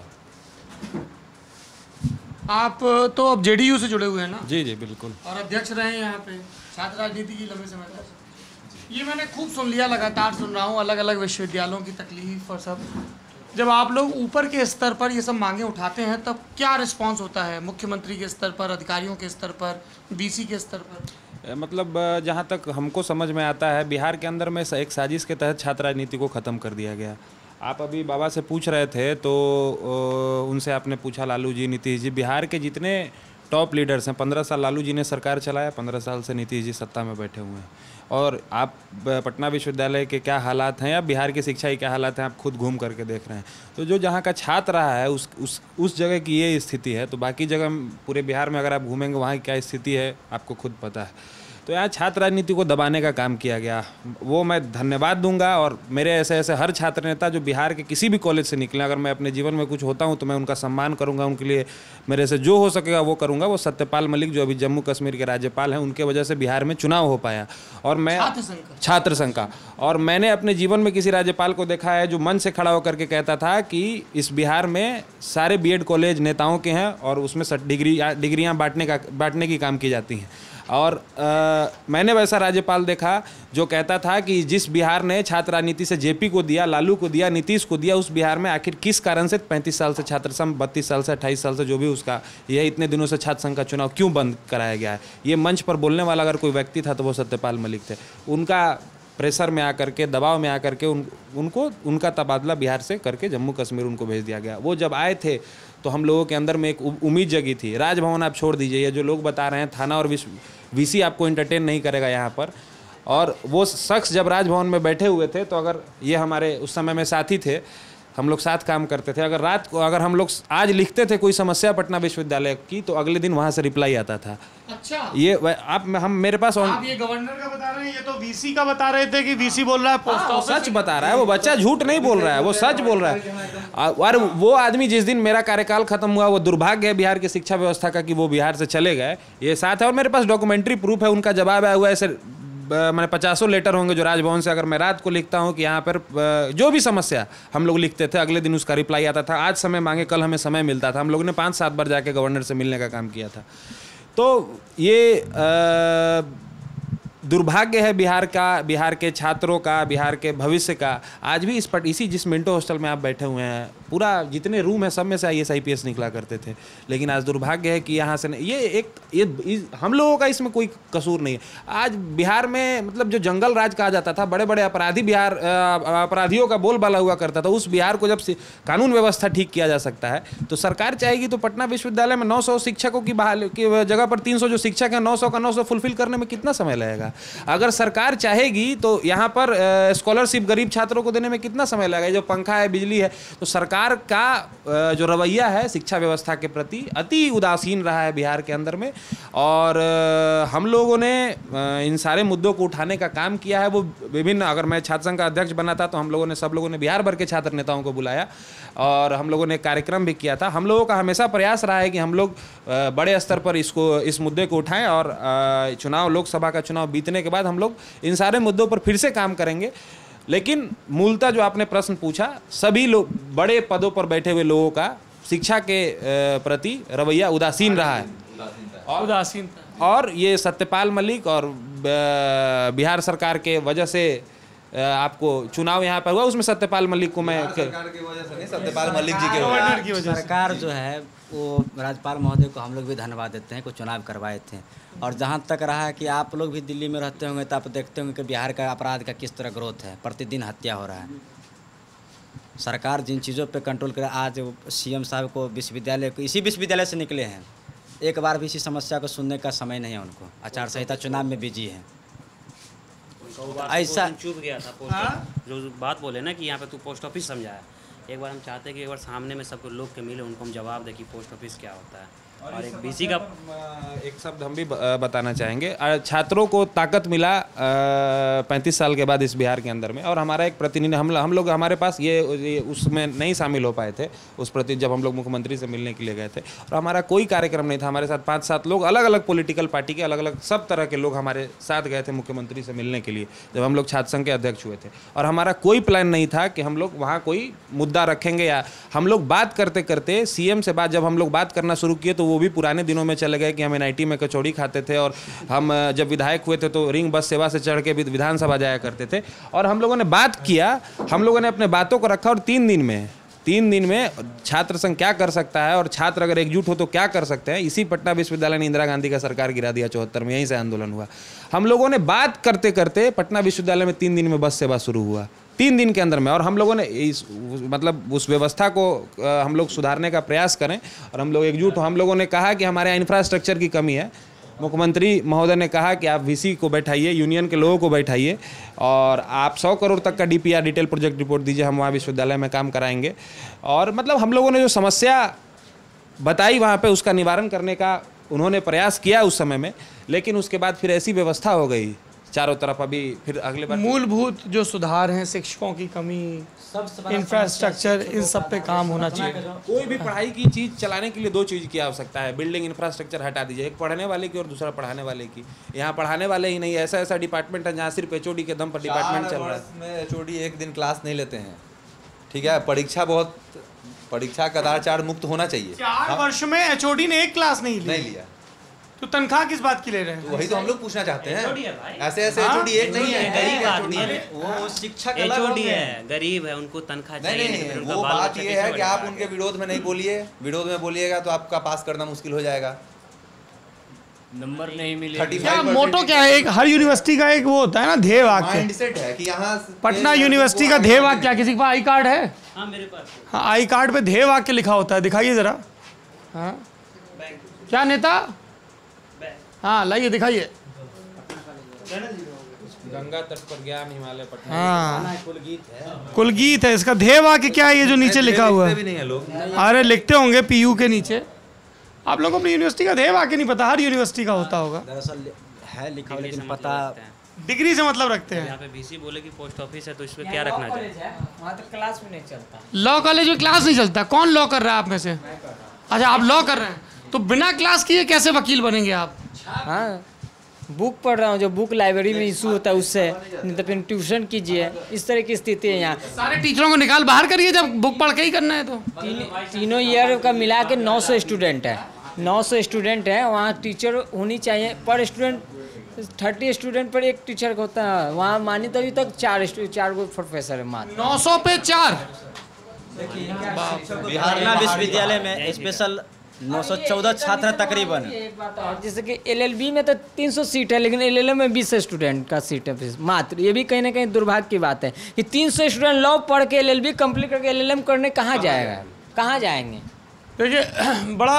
आप तो अब जेडीयू से जुड़े हुए हैं ना? जी जी बिल्कुल, और अध्यक्ष रहे हैं यहाँ पे छात्र राजनीति की लंबे समय तक। ये मैंने खूब सुन लिया, लगातार सुन रहा हूँ अलग अलग विश्वविद्यालयों की तकलीफ और सब। जब आप लोग ऊपर के स्तर पर ये सब मांगे उठाते हैं तब क्या रिस्पांस होता है मुख्यमंत्री के स्तर पर, अधिकारियों के स्तर पर, बीसी के स्तर पर? मतलब जहाँ तक हमको समझ में आता है बिहार के अंदर में एक साजिश के तहत छात्र राजनीति को ख़त्म कर दिया गया। आप अभी बाबा से पूछ रहे थे तो उनसे आपने पूछा लालू जी, नीतीश जी, बिहार के जितने टॉप लीडर्स हैं, पंद्रह साल लालू जी ने सरकार चलाया, पंद्रह साल से नीतीश जी सत्ता में बैठे हुए हैं। और आप पटना विश्वविद्यालय के क्या हालात हैं या बिहार की शिक्षा की क्या हालात हैं आप खुद घूम करके देख रहे हैं। तो जो जहाँ का छात्र रहा है उस उस उस जगह की ये स्थिति है, तो बाकी जगह पूरे बिहार में अगर आप घूमेंगे वहाँ की क्या स्थिति है आपको खुद पता है। तो यहाँ छात्र राजनीति को दबाने का काम किया गया, वो मैं धन्यवाद दूंगा। और मेरे ऐसे ऐसे हर छात्र नेता जो बिहार के किसी भी कॉलेज से निकले, अगर मैं अपने जीवन में कुछ होता हूँ तो मैं उनका सम्मान करूँगा, उनके लिए मेरे से जो हो सकेगा वो करूँगा। वो सत्यपाल मलिक जो अभी जम्मू कश्मीर के राज्यपाल हैं, उनके वजह से बिहार में चुनाव हो पाया। और मैं छात्र संघ का, और मैंने अपने जीवन में किसी राज्यपाल को देखा है जो मन से खड़ा होकर के कहता था कि इस बिहार में सारे बी एड कॉलेज नेताओं के हैं और उसमें डिग्री डिग्रियाँ बांटने का बांटने की काम की जाती हैं। और आ, मैंने वैसा राज्यपाल देखा जो कहता था कि जिस बिहार ने छात्र राजनीति से जेपी को दिया, लालू को दिया, नीतीश को दिया, उस बिहार में आखिर किस कारण से पैंतीस साल से छात्र संघ, बत्तीस साल से अट्ठाईस साल से जो भी उसका यह इतने दिनों से छात्र संघ का चुनाव क्यों बंद कराया गया है। ये मंच पर बोलने वाला अगर कोई व्यक्ति था तो वो सत्यपाल मलिक थे। उनका प्रेशर में आकर के, दबाव में आकर के उन उनको उनका तबादला बिहार से करके जम्मू कश्मीर उनको भेज दिया गया। वो जब आए थे तो हम लोगों के अंदर में एक उम्मीद जगी थी। राजभवन आप छोड़ दीजिए, ये जो लोग बता रहे हैं थाना और वीसी आपको एंटरटेन नहीं करेगा यहाँ पर। और वो शख्स जब राजभवन में बैठे हुए थे तो अगर ये हमारे उस समय में साथी थे, हम लोग साथ काम करते थे, अगर रात को अगर हम लोग आज लिखते थे कोई समस्या पटना विश्वविद्यालय की तो अगले दिन वहाँ से रिप्लाई आता था। अच्छा, ये आप हम मेरे पास आप ये गवर्नर का बता रहे हैं, ये तो वीसी का बता रहे थे कि वीसी बोल रहा है पोस्ट ऑफिस। सच बता रहा है वो बच्चा, झूठ नहीं बोल रहा है, वो सच बोल रहा है। और वो आदमी जिस दिन मेरा कार्यकाल खत्म हुआ, वो दुर्भाग्य है बिहार की शिक्षा व्यवस्था का कि वो बिहार से चले गए, ये साथ है। और मेरे पास डॉक्यूमेंट्री प्रूफ है, उनका जवाब आया हुआ है। ऐसे मैंने पचासों लेटर होंगे जो राजभवन से, अगर मैं रात को लिखता हूं कि यहाँ पर जो भी समस्या हम लोग लिखते थे, अगले दिन उसका रिप्लाई आता था। आज समय मांगे, कल हमें समय मिलता था। हम लोगों ने पाँच सात बार जाके गवर्नर से मिलने का काम किया था। तो ये आ, दुर्भाग्य है बिहार का, बिहार के छात्रों का, बिहार के भविष्य का। आज भी इस पट इसी जिस मिंटो हॉस्टल में आप बैठे हुए हैं, पूरा जितने रूम है सब में से I S I P S निकला करते थे। लेकिन आज दुर्भाग्य है कि यहाँ से ये एक ये इस, हम लोगों का इसमें कोई कसूर नहीं है। आज बिहार में मतलब जो जंगल राज कहा जाता था, बड़े बड़े अपराधी बिहार अपराधियों का बोलबाला हुआ करता था, उस बिहार को जब कानून व्यवस्था ठीक किया जा सकता है तो सरकार चाहेगी तो पटना विश्वविद्यालय में नौ सौ शिक्षकों की बहाली की जगह पर तीन सौ जो शिक्षक हैं, नौ सौ का नौ सौ फुलफिल करने में कितना समय लगेगा। अगर सरकार चाहेगी तो यहाँ पर स्कॉलरशिप गरीब छात्रों को देने में कितना समय लगेगा। जो पंखा है, बिजली है, तो सरकार का जो रवैया है शिक्षा व्यवस्था के प्रति अति उदासीन रहा है बिहार के अंदर में। और हम लोगों ने इन सारे मुद्दों को उठाने का काम किया है। वो विभिन्न, अगर मैं छात्र संघ का अध्यक्ष बना था तो हम लोगों ने सब लोगों ने बिहार भर के छात्र नेताओं को बुलाया और हम लोगों ने कार्यक्रम भी किया था। हम लोगों का हमेशा प्रयास रहा है कि हम लोग बड़े स्तर पर इसको इस मुद्दे को उठाएं और चुनाव, लोकसभा का चुनाव बीतने के बाद हम लोग इन सारे मुद्दों पर फिर से काम करेंगे। लेकिन मूलतः जो आपने प्रश्न पूछा, सभी लोग बड़े पदों पर बैठे हुए लोगों का शिक्षा के प्रति रवैया उदासीन रहा है। और उदासीन और ये सत्यपाल मलिक और बिहार सरकार के वजह से आपको चुनाव यहाँ पर हुआ, उसमें सत्यपाल मलिक को मैं सरकार की वजह से नहीं, सत्यपाल मलिक जी के वजह से। सरकार जो है वो राज्यपाल महोदय को हम लोग भी धन्यवाद देते हैं, को चुनाव करवाए थे। और जहाँ तक रहा है कि आप लोग भी दिल्ली में रहते होंगे तो आप देखते होंगे कि बिहार का अपराध का किस तरह ग्रोथ है, प्रतिदिन हत्या हो रहा है। सरकार जिन चीज़ों पे कंट्रोल करे, आज सीएम साहब को विश्वविद्यालय को इसी विश्वविद्यालय से निकले हैं, एक बार भी इसी समस्या को सुनने का समय नहीं है उनको। आचार संहिता चुनाव में बिजी है। ऐसा चुप गया था पोस्ट, जो बात बोले ना कि यहाँ पे तू पोस्ट ऑफिस समझाया, एक बार हम चाहते हैं कि एक बार सामने में सब लोग के मिले, उनको हम जवाब दें कि पोस्ट ऑफिस क्या होता है। और एक बीसी का एक शब्द हम भी बताना चाहेंगे। छात्रों को ताकत मिला पैंतीस साल के बाद इस बिहार के अंदर में। और हमारा एक प्रतिनिधि, हम हम लोग हमारे पास ये, ये उसमें नहीं शामिल हो पाए थे उस प्रति, जब हम लोग मुख्यमंत्री से मिलने के लिए गए थे। और हमारा कोई कार्यक्रम नहीं था, हमारे साथ पाँच सात लोग अलग अलग पॉलिटिकल पार्टी के, अलग अलग सब तरह के लोग हमारे साथ गए थे मुख्यमंत्री से मिलने के लिए, जब हम लोग छात्र संघ के अध्यक्ष हुए थे। और हमारा कोई प्लान नहीं था कि हम लोग वहाँ कोई मुद्दा रखेंगे, या हम लोग बात करते करते सीएम से बात, जब हम लोग बात करना शुरू किए तो वो भी पुराने दिनों में चले गए कि हम एनआईटी में कचौड़ी खाते थे। और हम जब विधायक हुए थे तो रिंग बस सेवा से चढ़ के विधानसभा जाया करते थे। और हम लोगों ने बात किया, हम लोगों ने अपने बातों को रखा, और तीन दिन में तीन दिन में छात्र संघ क्या कर सकता है और छात्र अगर एकजुट हो तो क्या कर सकते हैं, इसी पटना विश्वविद्यालय ने इंदिरा गांधी का सरकार गिरा दिया चौहत्तर में, यहीं से आंदोलन हुआ। हम लोगों ने बात करते करते पटना विश्वविद्यालय में तीन दिन में बस सेवा शुरू हुआ, तीन दिन के अंदर में। और हम लोगों ने इस मतलब उस व्यवस्था को हम लोग सुधारने का प्रयास करें और हम लोग एकजुट हो। हम लोगों ने कहा कि हमारे यहाँ इंफ्रास्ट्रक्चर की कमी है। मुख्यमंत्री महोदय ने कहा कि आप वीसी को बैठाइए, यूनियन के लोगों को बैठाइए, और आप सौ करोड़ तक का डीपीआर, डिटेल प्रोजेक्ट रिपोर्ट दीजिए, हम वहाँ विश्वविद्यालय में काम कराएंगे। और मतलब हम लोगों ने जो समस्या बताई वहाँ पे, उसका निवारण करने का उन्होंने प्रयास किया उस समय में। लेकिन उसके बाद फिर ऐसी व्यवस्था हो गई चारों तरफ, अभी फिर अगले बार मूलभूत जो सुधार हैं, शिक्षकों की कमी, इंफ्रास्ट्रक्चर, इन सब पे काम होना चाहिए। कोई भी पढ़ाई की चीज़ चलाने के लिए दो चीज़ की आवश्यकता है, बिल्डिंग, इंफ्रास्ट्रक्चर हटा दीजिए, एक पढ़ने वाले की और दूसरा पढ़ाने वाले की। यहाँ पढ़ाने वाले ही नहीं, ऐसा ऐसा डिपार्टमेंट है जहाँ सिर्फ एचओडी के दम पर डिपार्टमेंट चल रहा है। एचओडी एक दिन क्लास नहीं लेते हैं, ठीक है। परीक्षा बहुत, परीक्षा कदाचार मुक्त होना चाहिए। चार वर्ष में एचओडी ने एक क्लास नहीं ली। नहीं लिया। तो तनख्वाह किस बात की ले रहे हैं? वही तो हम लोग पूछना चाहते हैं। ऐसे ऐसे हाँ? एचओडी एक नहीं है, गरीब आदमी है, वो शिक्षक एचओडी है, गरीब है, उनको तनख्वाह नहीं चाहिए। नहीं फिर उनका वो बाल बात बच्चा ये कैसे है कि बढ़ेगा? आप उनके विरोध में नहीं बोलिए, विरोध में बोलिएगा तो आपका पास करना मुश्किल हो जाएगा। नंबर नहीं मिले। क्या मोटो क्या है? एक हर यूनिवर्सिटी का एक वो होता है ना ध्येय वाक्य, माइंडसेट है कि यहाँ पटना यूनिवर्सिटी का ध्येय वाक्य क्या? किसी के पास आई कार्ड है? हाँ मेरे पास। हाँ, आई कार्ड पे ध्येय वाक्य लिखा होता है, दिखाइए जरा। हाँ क्या नेता? हाँ लाइए दिखाइए। गंगा तट पर ज्ञान हिमालय पटना। हाँ कुलगीत है। कुलगीत है इसका। ध्येय वाक्य क्या है ये जो नीचे लिखा हुआ भी नहीं है लोग। है? अरे लिखते होंगे पीयू के नीचे। आप लोगों को अपनी यूनिवर्सिटी का ध्येय वाक्य नहीं पता? हर यूनिवर्सिटी का होता होगा। दरअसल है लिखा हुआ लेकिन पता डिग्री से मतलब रखते हैं। यहाँ पे बीसी बोले कि पोस्ट ऑफिस है तो इसमें क्या रखना चाहिए? वहाँ तो क्लास में नहीं चलता। लॉ कॉलेज में क्लास नहीं चलता? कौन लॉ कर रहा है आप में से? अच्छा आप लॉ कर रहे हैं, तो बिना क्लास किए कैसे वकील बनेंगे आप? हाँ बुक पढ़ रहा हूँ, जो बुक लाइब्रेरी में इशू होता है उससे, नहीं तो फिर ट्यूशन कीजिए। इस तरह की स्थिति है यहाँ। सारे टीचरों को निकाल बाहर करिए जब बुक पढ़ के ही करना है तो। तीन, तीनों ईयर का मिला के नौ सौ स्टूडेंट है, नौ सौ स्टूडेंट है। वहाँ टीचर होनी चाहिए पर स्टूडेंट, थर्टी स्टूडेंट पर एक टीचर होता है। वहाँ मानी तभी तक चार चार गो प्रोफेसर है मात्र। नौ सौ पे चार। बिहार विश्वविद्यालय में स्पेशल नौ सौ चौदह छात्र तकरीबन। एक बात और, जैसे कि एलएलबी में तो तीन सौ सीट है, लेकिन एलएलएम में बीस स्टूडेंट का सीट है मात्र। ये भी कहीं ना कहीं दुर्भाग्य की बात है कि तीन सौ स्टूडेंट लॉ पढ़ के एलएलबी कंप्लीट करके एलएलएम करने कहाँ जाएगा, कहाँ जाएंगे? देखिए बड़ा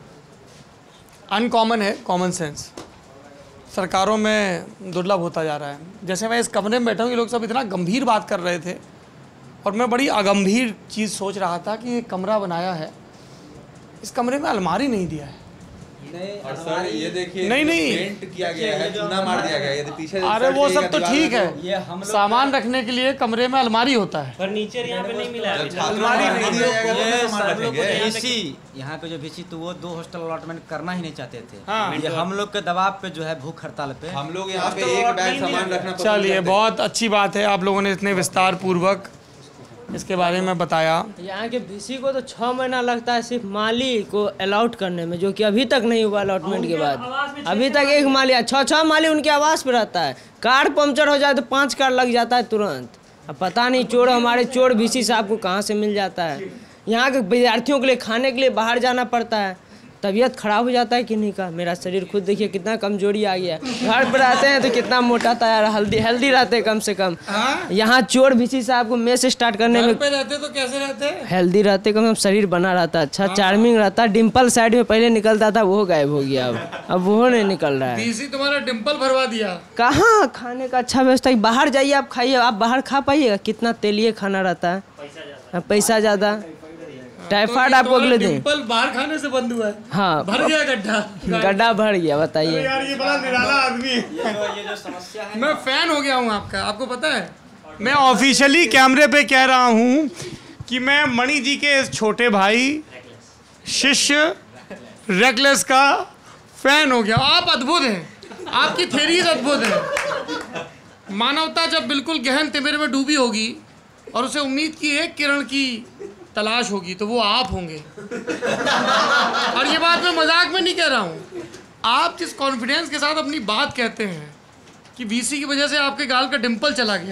अनकॉमन है कॉमन सेंस, सरकारों में दुर्लभ होता जा रहा है। जैसे मैं इस कमरे में बैठा हूँ, ये लोग सब इतना गंभीर बात कर रहे थे और मैं बड़ी अगंभीर चीज़ सोच रहा था कि ये कमरा बनाया है, इस कमरे में अलमारी नहीं दिया है। और सर ये देखिए नहीं नहीं पेंट किया गया है, चूना मार दिया गया है, ये पीछे। अरे वो सब तो ठीक है, सामान रखने के लिए कमरे में अलमारी होता है। फर्नीचर यहाँ पे नहीं मिला है। अलमारी नहीं दिया जाएगा। यहाँ पे जो वीसी तो वो दो हॉस्टल अलॉटमेंट करना ही नहीं चाहते थे। हाँ। ये हम लोग के दबाव पे जो है भूख हड़ताल पे हम लोग यहाँ पे एक बैग सामान रखना। चलिए बहुत अच्छी बात है, आप लोगों ने इतने विस्तार पूर्वक इसके बारे में बताया। यहाँ के बीसी को तो छः महीना लगता है सिर्फ माली को अलाउट करने में, जो कि अभी तक नहीं हुआ अलॉटमेंट के बाद। अभी तक एक माली, छः छः माली उनके आवास पे रहता है। कार पंचर हो जाए तो पाँच कार लग जाता है तुरंत। अब पता नहीं चोर, हमारे चोर बीसी साहब को कहाँ से मिल जाता है। यहाँ के विद्यार्थियों के लिए खाने के लिए बाहर जाना पड़ता है, तबीयत खराब हो जाता है किन्हीं का। मेरा शरीर खुद देखिए कितना कमजोरी आ गया है। घर पर रहते हैं तो कितना मोटा तैयार, हेल्दी हेल्दी रहते हैं कम से कम। यहाँ चोर बीसी साहब को मेस स्टार्ट करने में पे रहते तो कैसे रहते? हेल्दी रहते, कम से कम शरीर बना रहता, अच्छा चार्मिंग रहता। डिम्पल साइड में पहले निकलता था, वो गायब हो गया, अब अब वो नहीं निकल रहा है। बीसी तुम्हारा डिम्पल भरवा दिया। कहाँ खाने का अच्छा व्यवस्था, बाहर जाइए आप खाइए, आप बाहर खा पाइएगा? कितना तेलीय खाना रहता है, पैसा ज़्यादा। टाइफाइड आपको अगले दिन डिम्पल बाहर खाने से बंद हुआ है। हाँ भर गया गड्ढा, गड्ढा भर गया। बताइए यार ये बड़ा निराला आदमी है। मैं फैन हो गया हूँ आपका, आपको पता है। मैं ऑफिशियली कैमरे पे कह रहा हूँ कि मैं मणि जी के इस छोटे भाई शिष्य रेकलेस का फैन हो गया। आप अद्भुत हैं, आपकी थेरीज अद्भुत है। मानवता जब बिल्कुल गहन तिमिर में डूबी होगी और उसे उम्मीद की एक किरण की तलाश होगी तो वो आप होंगे। और ये बात मैं मजाक में नहीं कह रहा हूँ। आप जिस कॉन्फिडेंस के साथ अपनी बात कहते हैं कि बीसी की वजह से आपके गाल का डिम्पल चला गया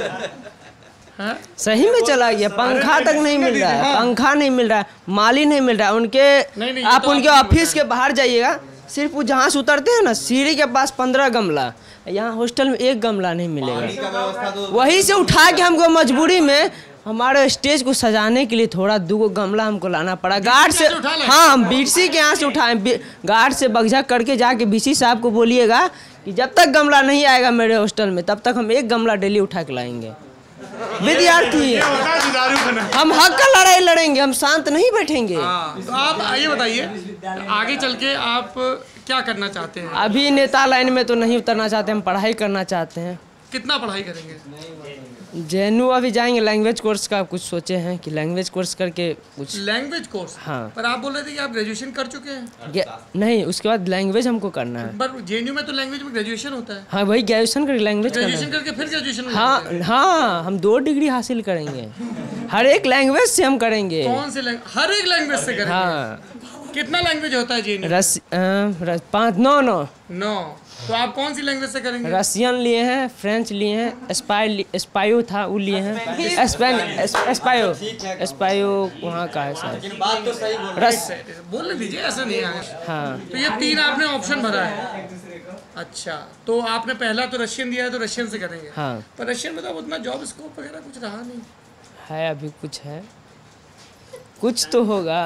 है? सही में चला गया। पंखा तक नहीं मिल रहा है, पंखा नहीं मिल रहा है, माली नहीं मिल रहा है उनके। नहीं, नहीं, आप तो उनके ऑफिस के बाहर जाइएगा, सिर्फ वो जहाँ से उतरते हैं ना सीढ़ी के पास पंद्रह गमला, यहाँ हॉस्टल में एक गमला नहीं मिलेगा। वहीं से उठा के हमको मजबूरी में हमारे स्टेज को सजाने के लिए थोड़ा दो गमला हमको लाना पड़ा गार्ड से। हाँ हम बीसी के यहाँ से उठाए, गार्ड से बगझा करके जाके बीसी साहब को बोलिएगा कि जब तक गमला नहीं आएगा मेरे हॉस्टल में तब तक हम एक गमला डेली उठा के लाएंगे। विद्यार्थी हम हक का लड़ाई लड़ेंगे, हम शांत नहीं बैठेंगे। तो आप ये बताइए आगे चल के आप क्या करना चाहते हैं? अभी नेता लाइन में तो नहीं उतरना चाहते, हम पढ़ाई करना चाहते हैं। कितना पढ़ाई करेंगे? जेएनयू अभी जाएंगे, लैंग्वेज कोर्स का कुछ सोचे हैं कि लैंग्वेज कोर्स करके कुछ। Language course? हाँ। पर आप बोल रहे थे कि आप ग्रेजुएशन कर चुके हैं। नहीं, उसके बाद लैंग्वेज हमको करना है। पर जेएनयू में तो लैंग्वेज में ग्रेजुएशन होता है। हाँ वही ग्रेजुएशन करके लैंग्वेज ग्रेजुएशन करके फिर ग्रेजुएशन। हाँ हाँ हम दो डिग्री हासिल करेंगे, हर एक लैंग्वेज से हम करेंगे। कौन से? हर एक लैंग्वेज से करेंगे? हाँ कितना लैंग्वेज होता है जी? रस, अ, रस पाँच नौ नौ नौ। तो आप कौन सी लैंग्वेज से करेंगे? रसियन लिए हैं, फ्रेंच लिए हैं, स्पाई स्पायो था वो लिए हैं, स्पेन स्पायो स्पायो वहाँ का है सर। बात तो सही बोल रस बोल दीजिए, ऐसा नहीं है। हाँ, तो ये तीन आपने ऑप्शन भरा है। अच्छा, तो आपने पहला तो रशियन दिया है, तो रशियन से करेंगे। हाँ, पर रशियन में तो उतना जॉब स्कोप वगैरह कुछ रहा नहीं है, अभी कुछ है, कुछ तो होगा।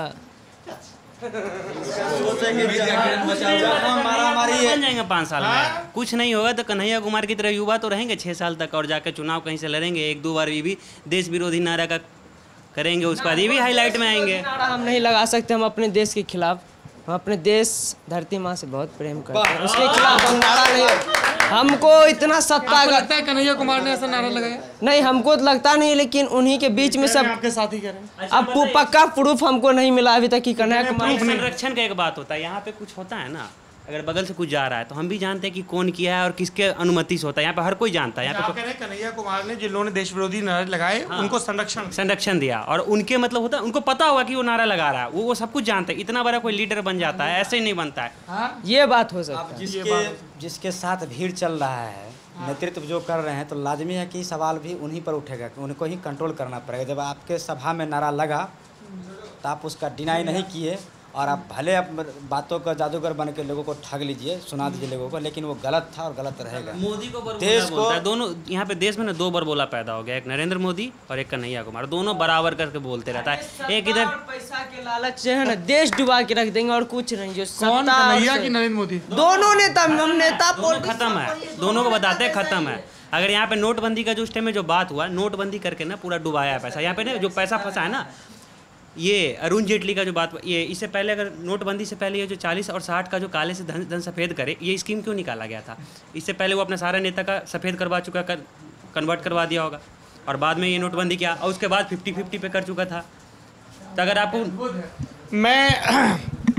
बन जाएंगे पाँच साल में, कुछ नहीं होगा तो कन्हैया कुमार की तरह युवा तो रहेंगे छः साल तक, और जाकर चुनाव कहीं से लड़ेंगे, एक दो बार ये भी देश विरोधी नारा का करेंगे, उसके बाद ये भी हाईलाइट में आएंगे। नारा हम नहीं लगा सकते, हम अपने देश के खिलाफ, हम अपने देश धरती माँ से बहुत प्रेम करते हैं, उसके खिलाफ हम नारा नहीं। हमको इतना सत्ता लगता है कन्हैया कुमार ने ऐसा नारा लगाया? नहीं, हमको तो लगता नहीं, लेकिन उन्हीं के बीच में सब आपके साथ ही करें। अब पक्का प्रूफ हमको नहीं मिला अभी तक कि कन्हैया कुमार। संरक्षण का एक बात होता है, यहाँ पे कुछ होता है ना, अगर बगल से कुछ जा रहा है तो हम भी जानते हैं कि कौन किया है और किसके अनुमति से होता है, यहाँ पे हर कोई जानता है। यहाँ पे कन्हैया कुमार ने जिन्होंने देश विरोधी नारे लगाए, हाँ, उनको संरक्षण संरक्षण दिया, और उनके मतलब होता है उनको पता होगा कि वो नारा लगा रहा है, वो वो सब कुछ जानते हैं। इतना बड़ा कोई लीडर बन जाता है, ऐसे ही नहीं बनता है। हाँ? ये बात हो सकता है। जिसके जिसके साथ भीड़ चल रहा है, नेतृत्व जो कर रहे हैं, तो लाजमी है कि सवाल भी उन्हीं पर उठेगा, उनको ही कंट्रोल करना पड़ेगा। जब आपके सभा में नारा लगा तो आप उसका डिनाई नहीं किए, और आप भले आप बातों का जादूगर बन के लोगों को ठग लीजिए, सुना दीजिए लोगों को, लेकिन वो गलत था और गलत रहेगा। मोदी को देश को दोनों यहाँ पे देश में ना दो बरबोला पैदा हो गया, एक नरेंद्र मोदी और एक कन्हैया कुमार, दोनों बराबर करके बोलते रहता है। एक इधर पैसा के लालच से है ना देश डुबा के रख देंगे, और कुछ नहीं। जो कौन, कन्हैया की नरेंद्र मोदी? दोनों नेता, हम नेता खत्म है, दोनों को बताते हैं खत्म है। अगर यहाँ पे नोटबंदी का जो उस टाइम में जो बात हुआ, नोटबंदी करके ना पूरा डुबाया है पैसा, यहाँ पे ना जो पैसा फंसा है ना, ये अरुण जेटली का जो बात, ये इससे पहले अगर नोटबंदी से पहले ये जो चालीस और साठ का जो काले से धन धन सफ़ेद करे, ये स्कीम क्यों निकाला गया था? इससे पहले वो अपने सारे नेता का सफ़ेद करवा चुका, कर, कन्वर्ट करवा दिया होगा, और बाद में ये नोटबंदी किया, और उसके बाद फिफ्टी फिफ्टी पे कर चुका था। तो अगर आपको मैं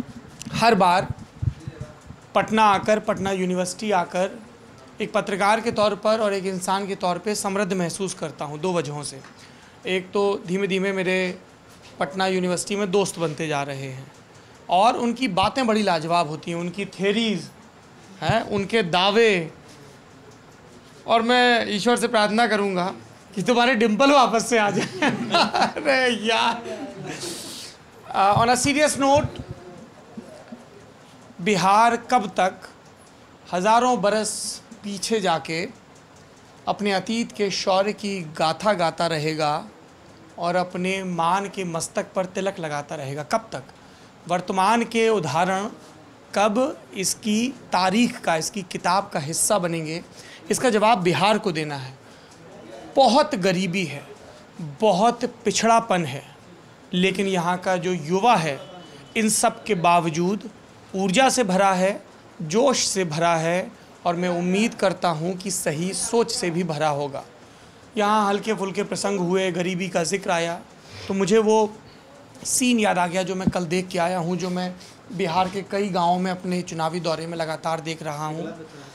हर बार पटना आकर, पटना यूनिवर्सिटी आकर एक पत्रकार के तौर पर और एक इंसान के तौर पे समृद्ध महसूस करता हूँ, दो वजहों से। एक तो धीमे धीमे मेरे पटना यूनिवर्सिटी में दोस्त बनते जा रहे हैं, और उनकी बातें बड़ी लाजवाब होती हैं, उनकी थेरीज हैं, उनके दावे, और मैं ईश्वर से प्रार्थना करूंगा कि तुम्हारे डिम्पल वापस से आ जाए। अरे यार, on a serious note, Bihar कब तक हज़ारों बरस पीछे जाके अपने अतीत के शौर्य की गाथा गाता रहेगा और अपने मान के मस्तक पर तिलक लगाता रहेगा? कब तक? वर्तमान के उदाहरण कब इसकी तारीख का, इसकी किताब का हिस्सा बनेंगे? इसका जवाब बिहार को देना है। बहुत गरीबी है, बहुत पिछड़ापन है, लेकिन यहाँ का जो युवा है इन सब के बावजूद ऊर्जा से भरा है, जोश से भरा है, और मैं उम्मीद करता हूँ कि सही सोच से भी भरा होगा। यहाँ हल्के फुल्के प्रसंग हुए, गरीबी का जिक्र आया, तो मुझे वो सीन याद आ गया जो मैं कल देख के आया हूँ, जो मैं बिहार के कई गांवों में अपने चुनावी दौरे में लगातार देख रहा हूँ।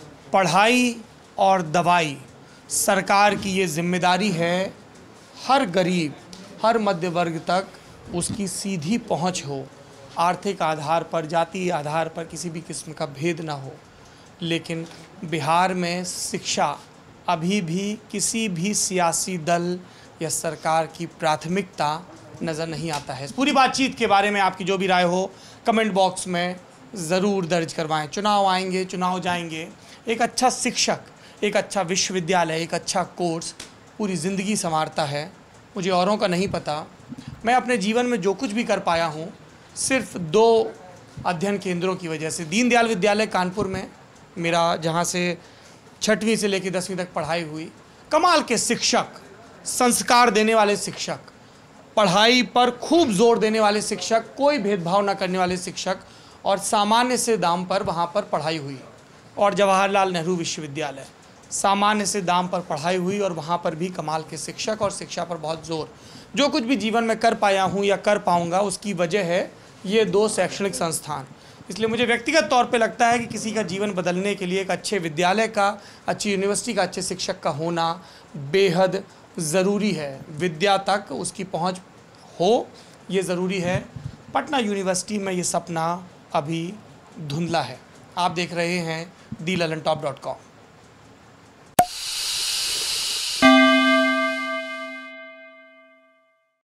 पढ़ाई और दवाई, सरकार की ये जिम्मेदारी है हर गरीब, हर मध्य वर्ग तक उसकी सीधी पहुँच हो, आर्थिक आधार पर, जातीय आधार पर किसी भी किस्म का भेद ना हो। लेकिन बिहार में शिक्षा अभी भी किसी भी सियासी दल या सरकार की प्राथमिकता नज़र नहीं आता है। पूरी बातचीत के बारे में आपकी जो भी राय हो कमेंट बॉक्स में ज़रूर दर्ज करवाएं। चुनाव आएंगे, चुनाव जाएंगे, एक अच्छा शिक्षक, एक अच्छा विश्वविद्यालय, एक अच्छा कोर्स पूरी ज़िंदगी संवारता है। मुझे औरों का नहीं पता, मैं अपने जीवन में जो कुछ भी कर पाया हूँ सिर्फ दो अध्ययन केंद्रों की वजह से। दीनदयाल विद्यालय कानपुर में मेरा, जहाँ से छठवीं से लेकर दसवीं तक पढ़ाई हुई, कमाल के शिक्षक, संस्कार देने वाले शिक्षक, पढ़ाई पर खूब जोर देने वाले शिक्षक, कोई भेदभाव न करने वाले शिक्षक, और सामान्य से दाम पर वहाँ पर पढ़ाई हुई। और जवाहरलाल नेहरू विश्वविद्यालय, सामान्य से दाम पर पढ़ाई हुई, और वहाँ पर भी कमाल के शिक्षक और शिक्षा पर बहुत जोर। जो कुछ भी जीवन में कर पाया हूँ या कर पाऊँगा उसकी वजह है ये दो शैक्षणिक संस्थान। इसलिए मुझे व्यक्तिगत तौर पे लगता है कि किसी का जीवन बदलने के लिए एक अच्छे विद्यालय का, अच्छी यूनिवर्सिटी का, अच्छे शिक्षक का होना बेहद ज़रूरी है। विद्या तक उसकी पहुंच हो, ये ज़रूरी है। पटना यूनिवर्सिटी में ये सपना अभी धुंधला है। आप देख रहे हैं दी लल्लनटॉप डॉट कॉम।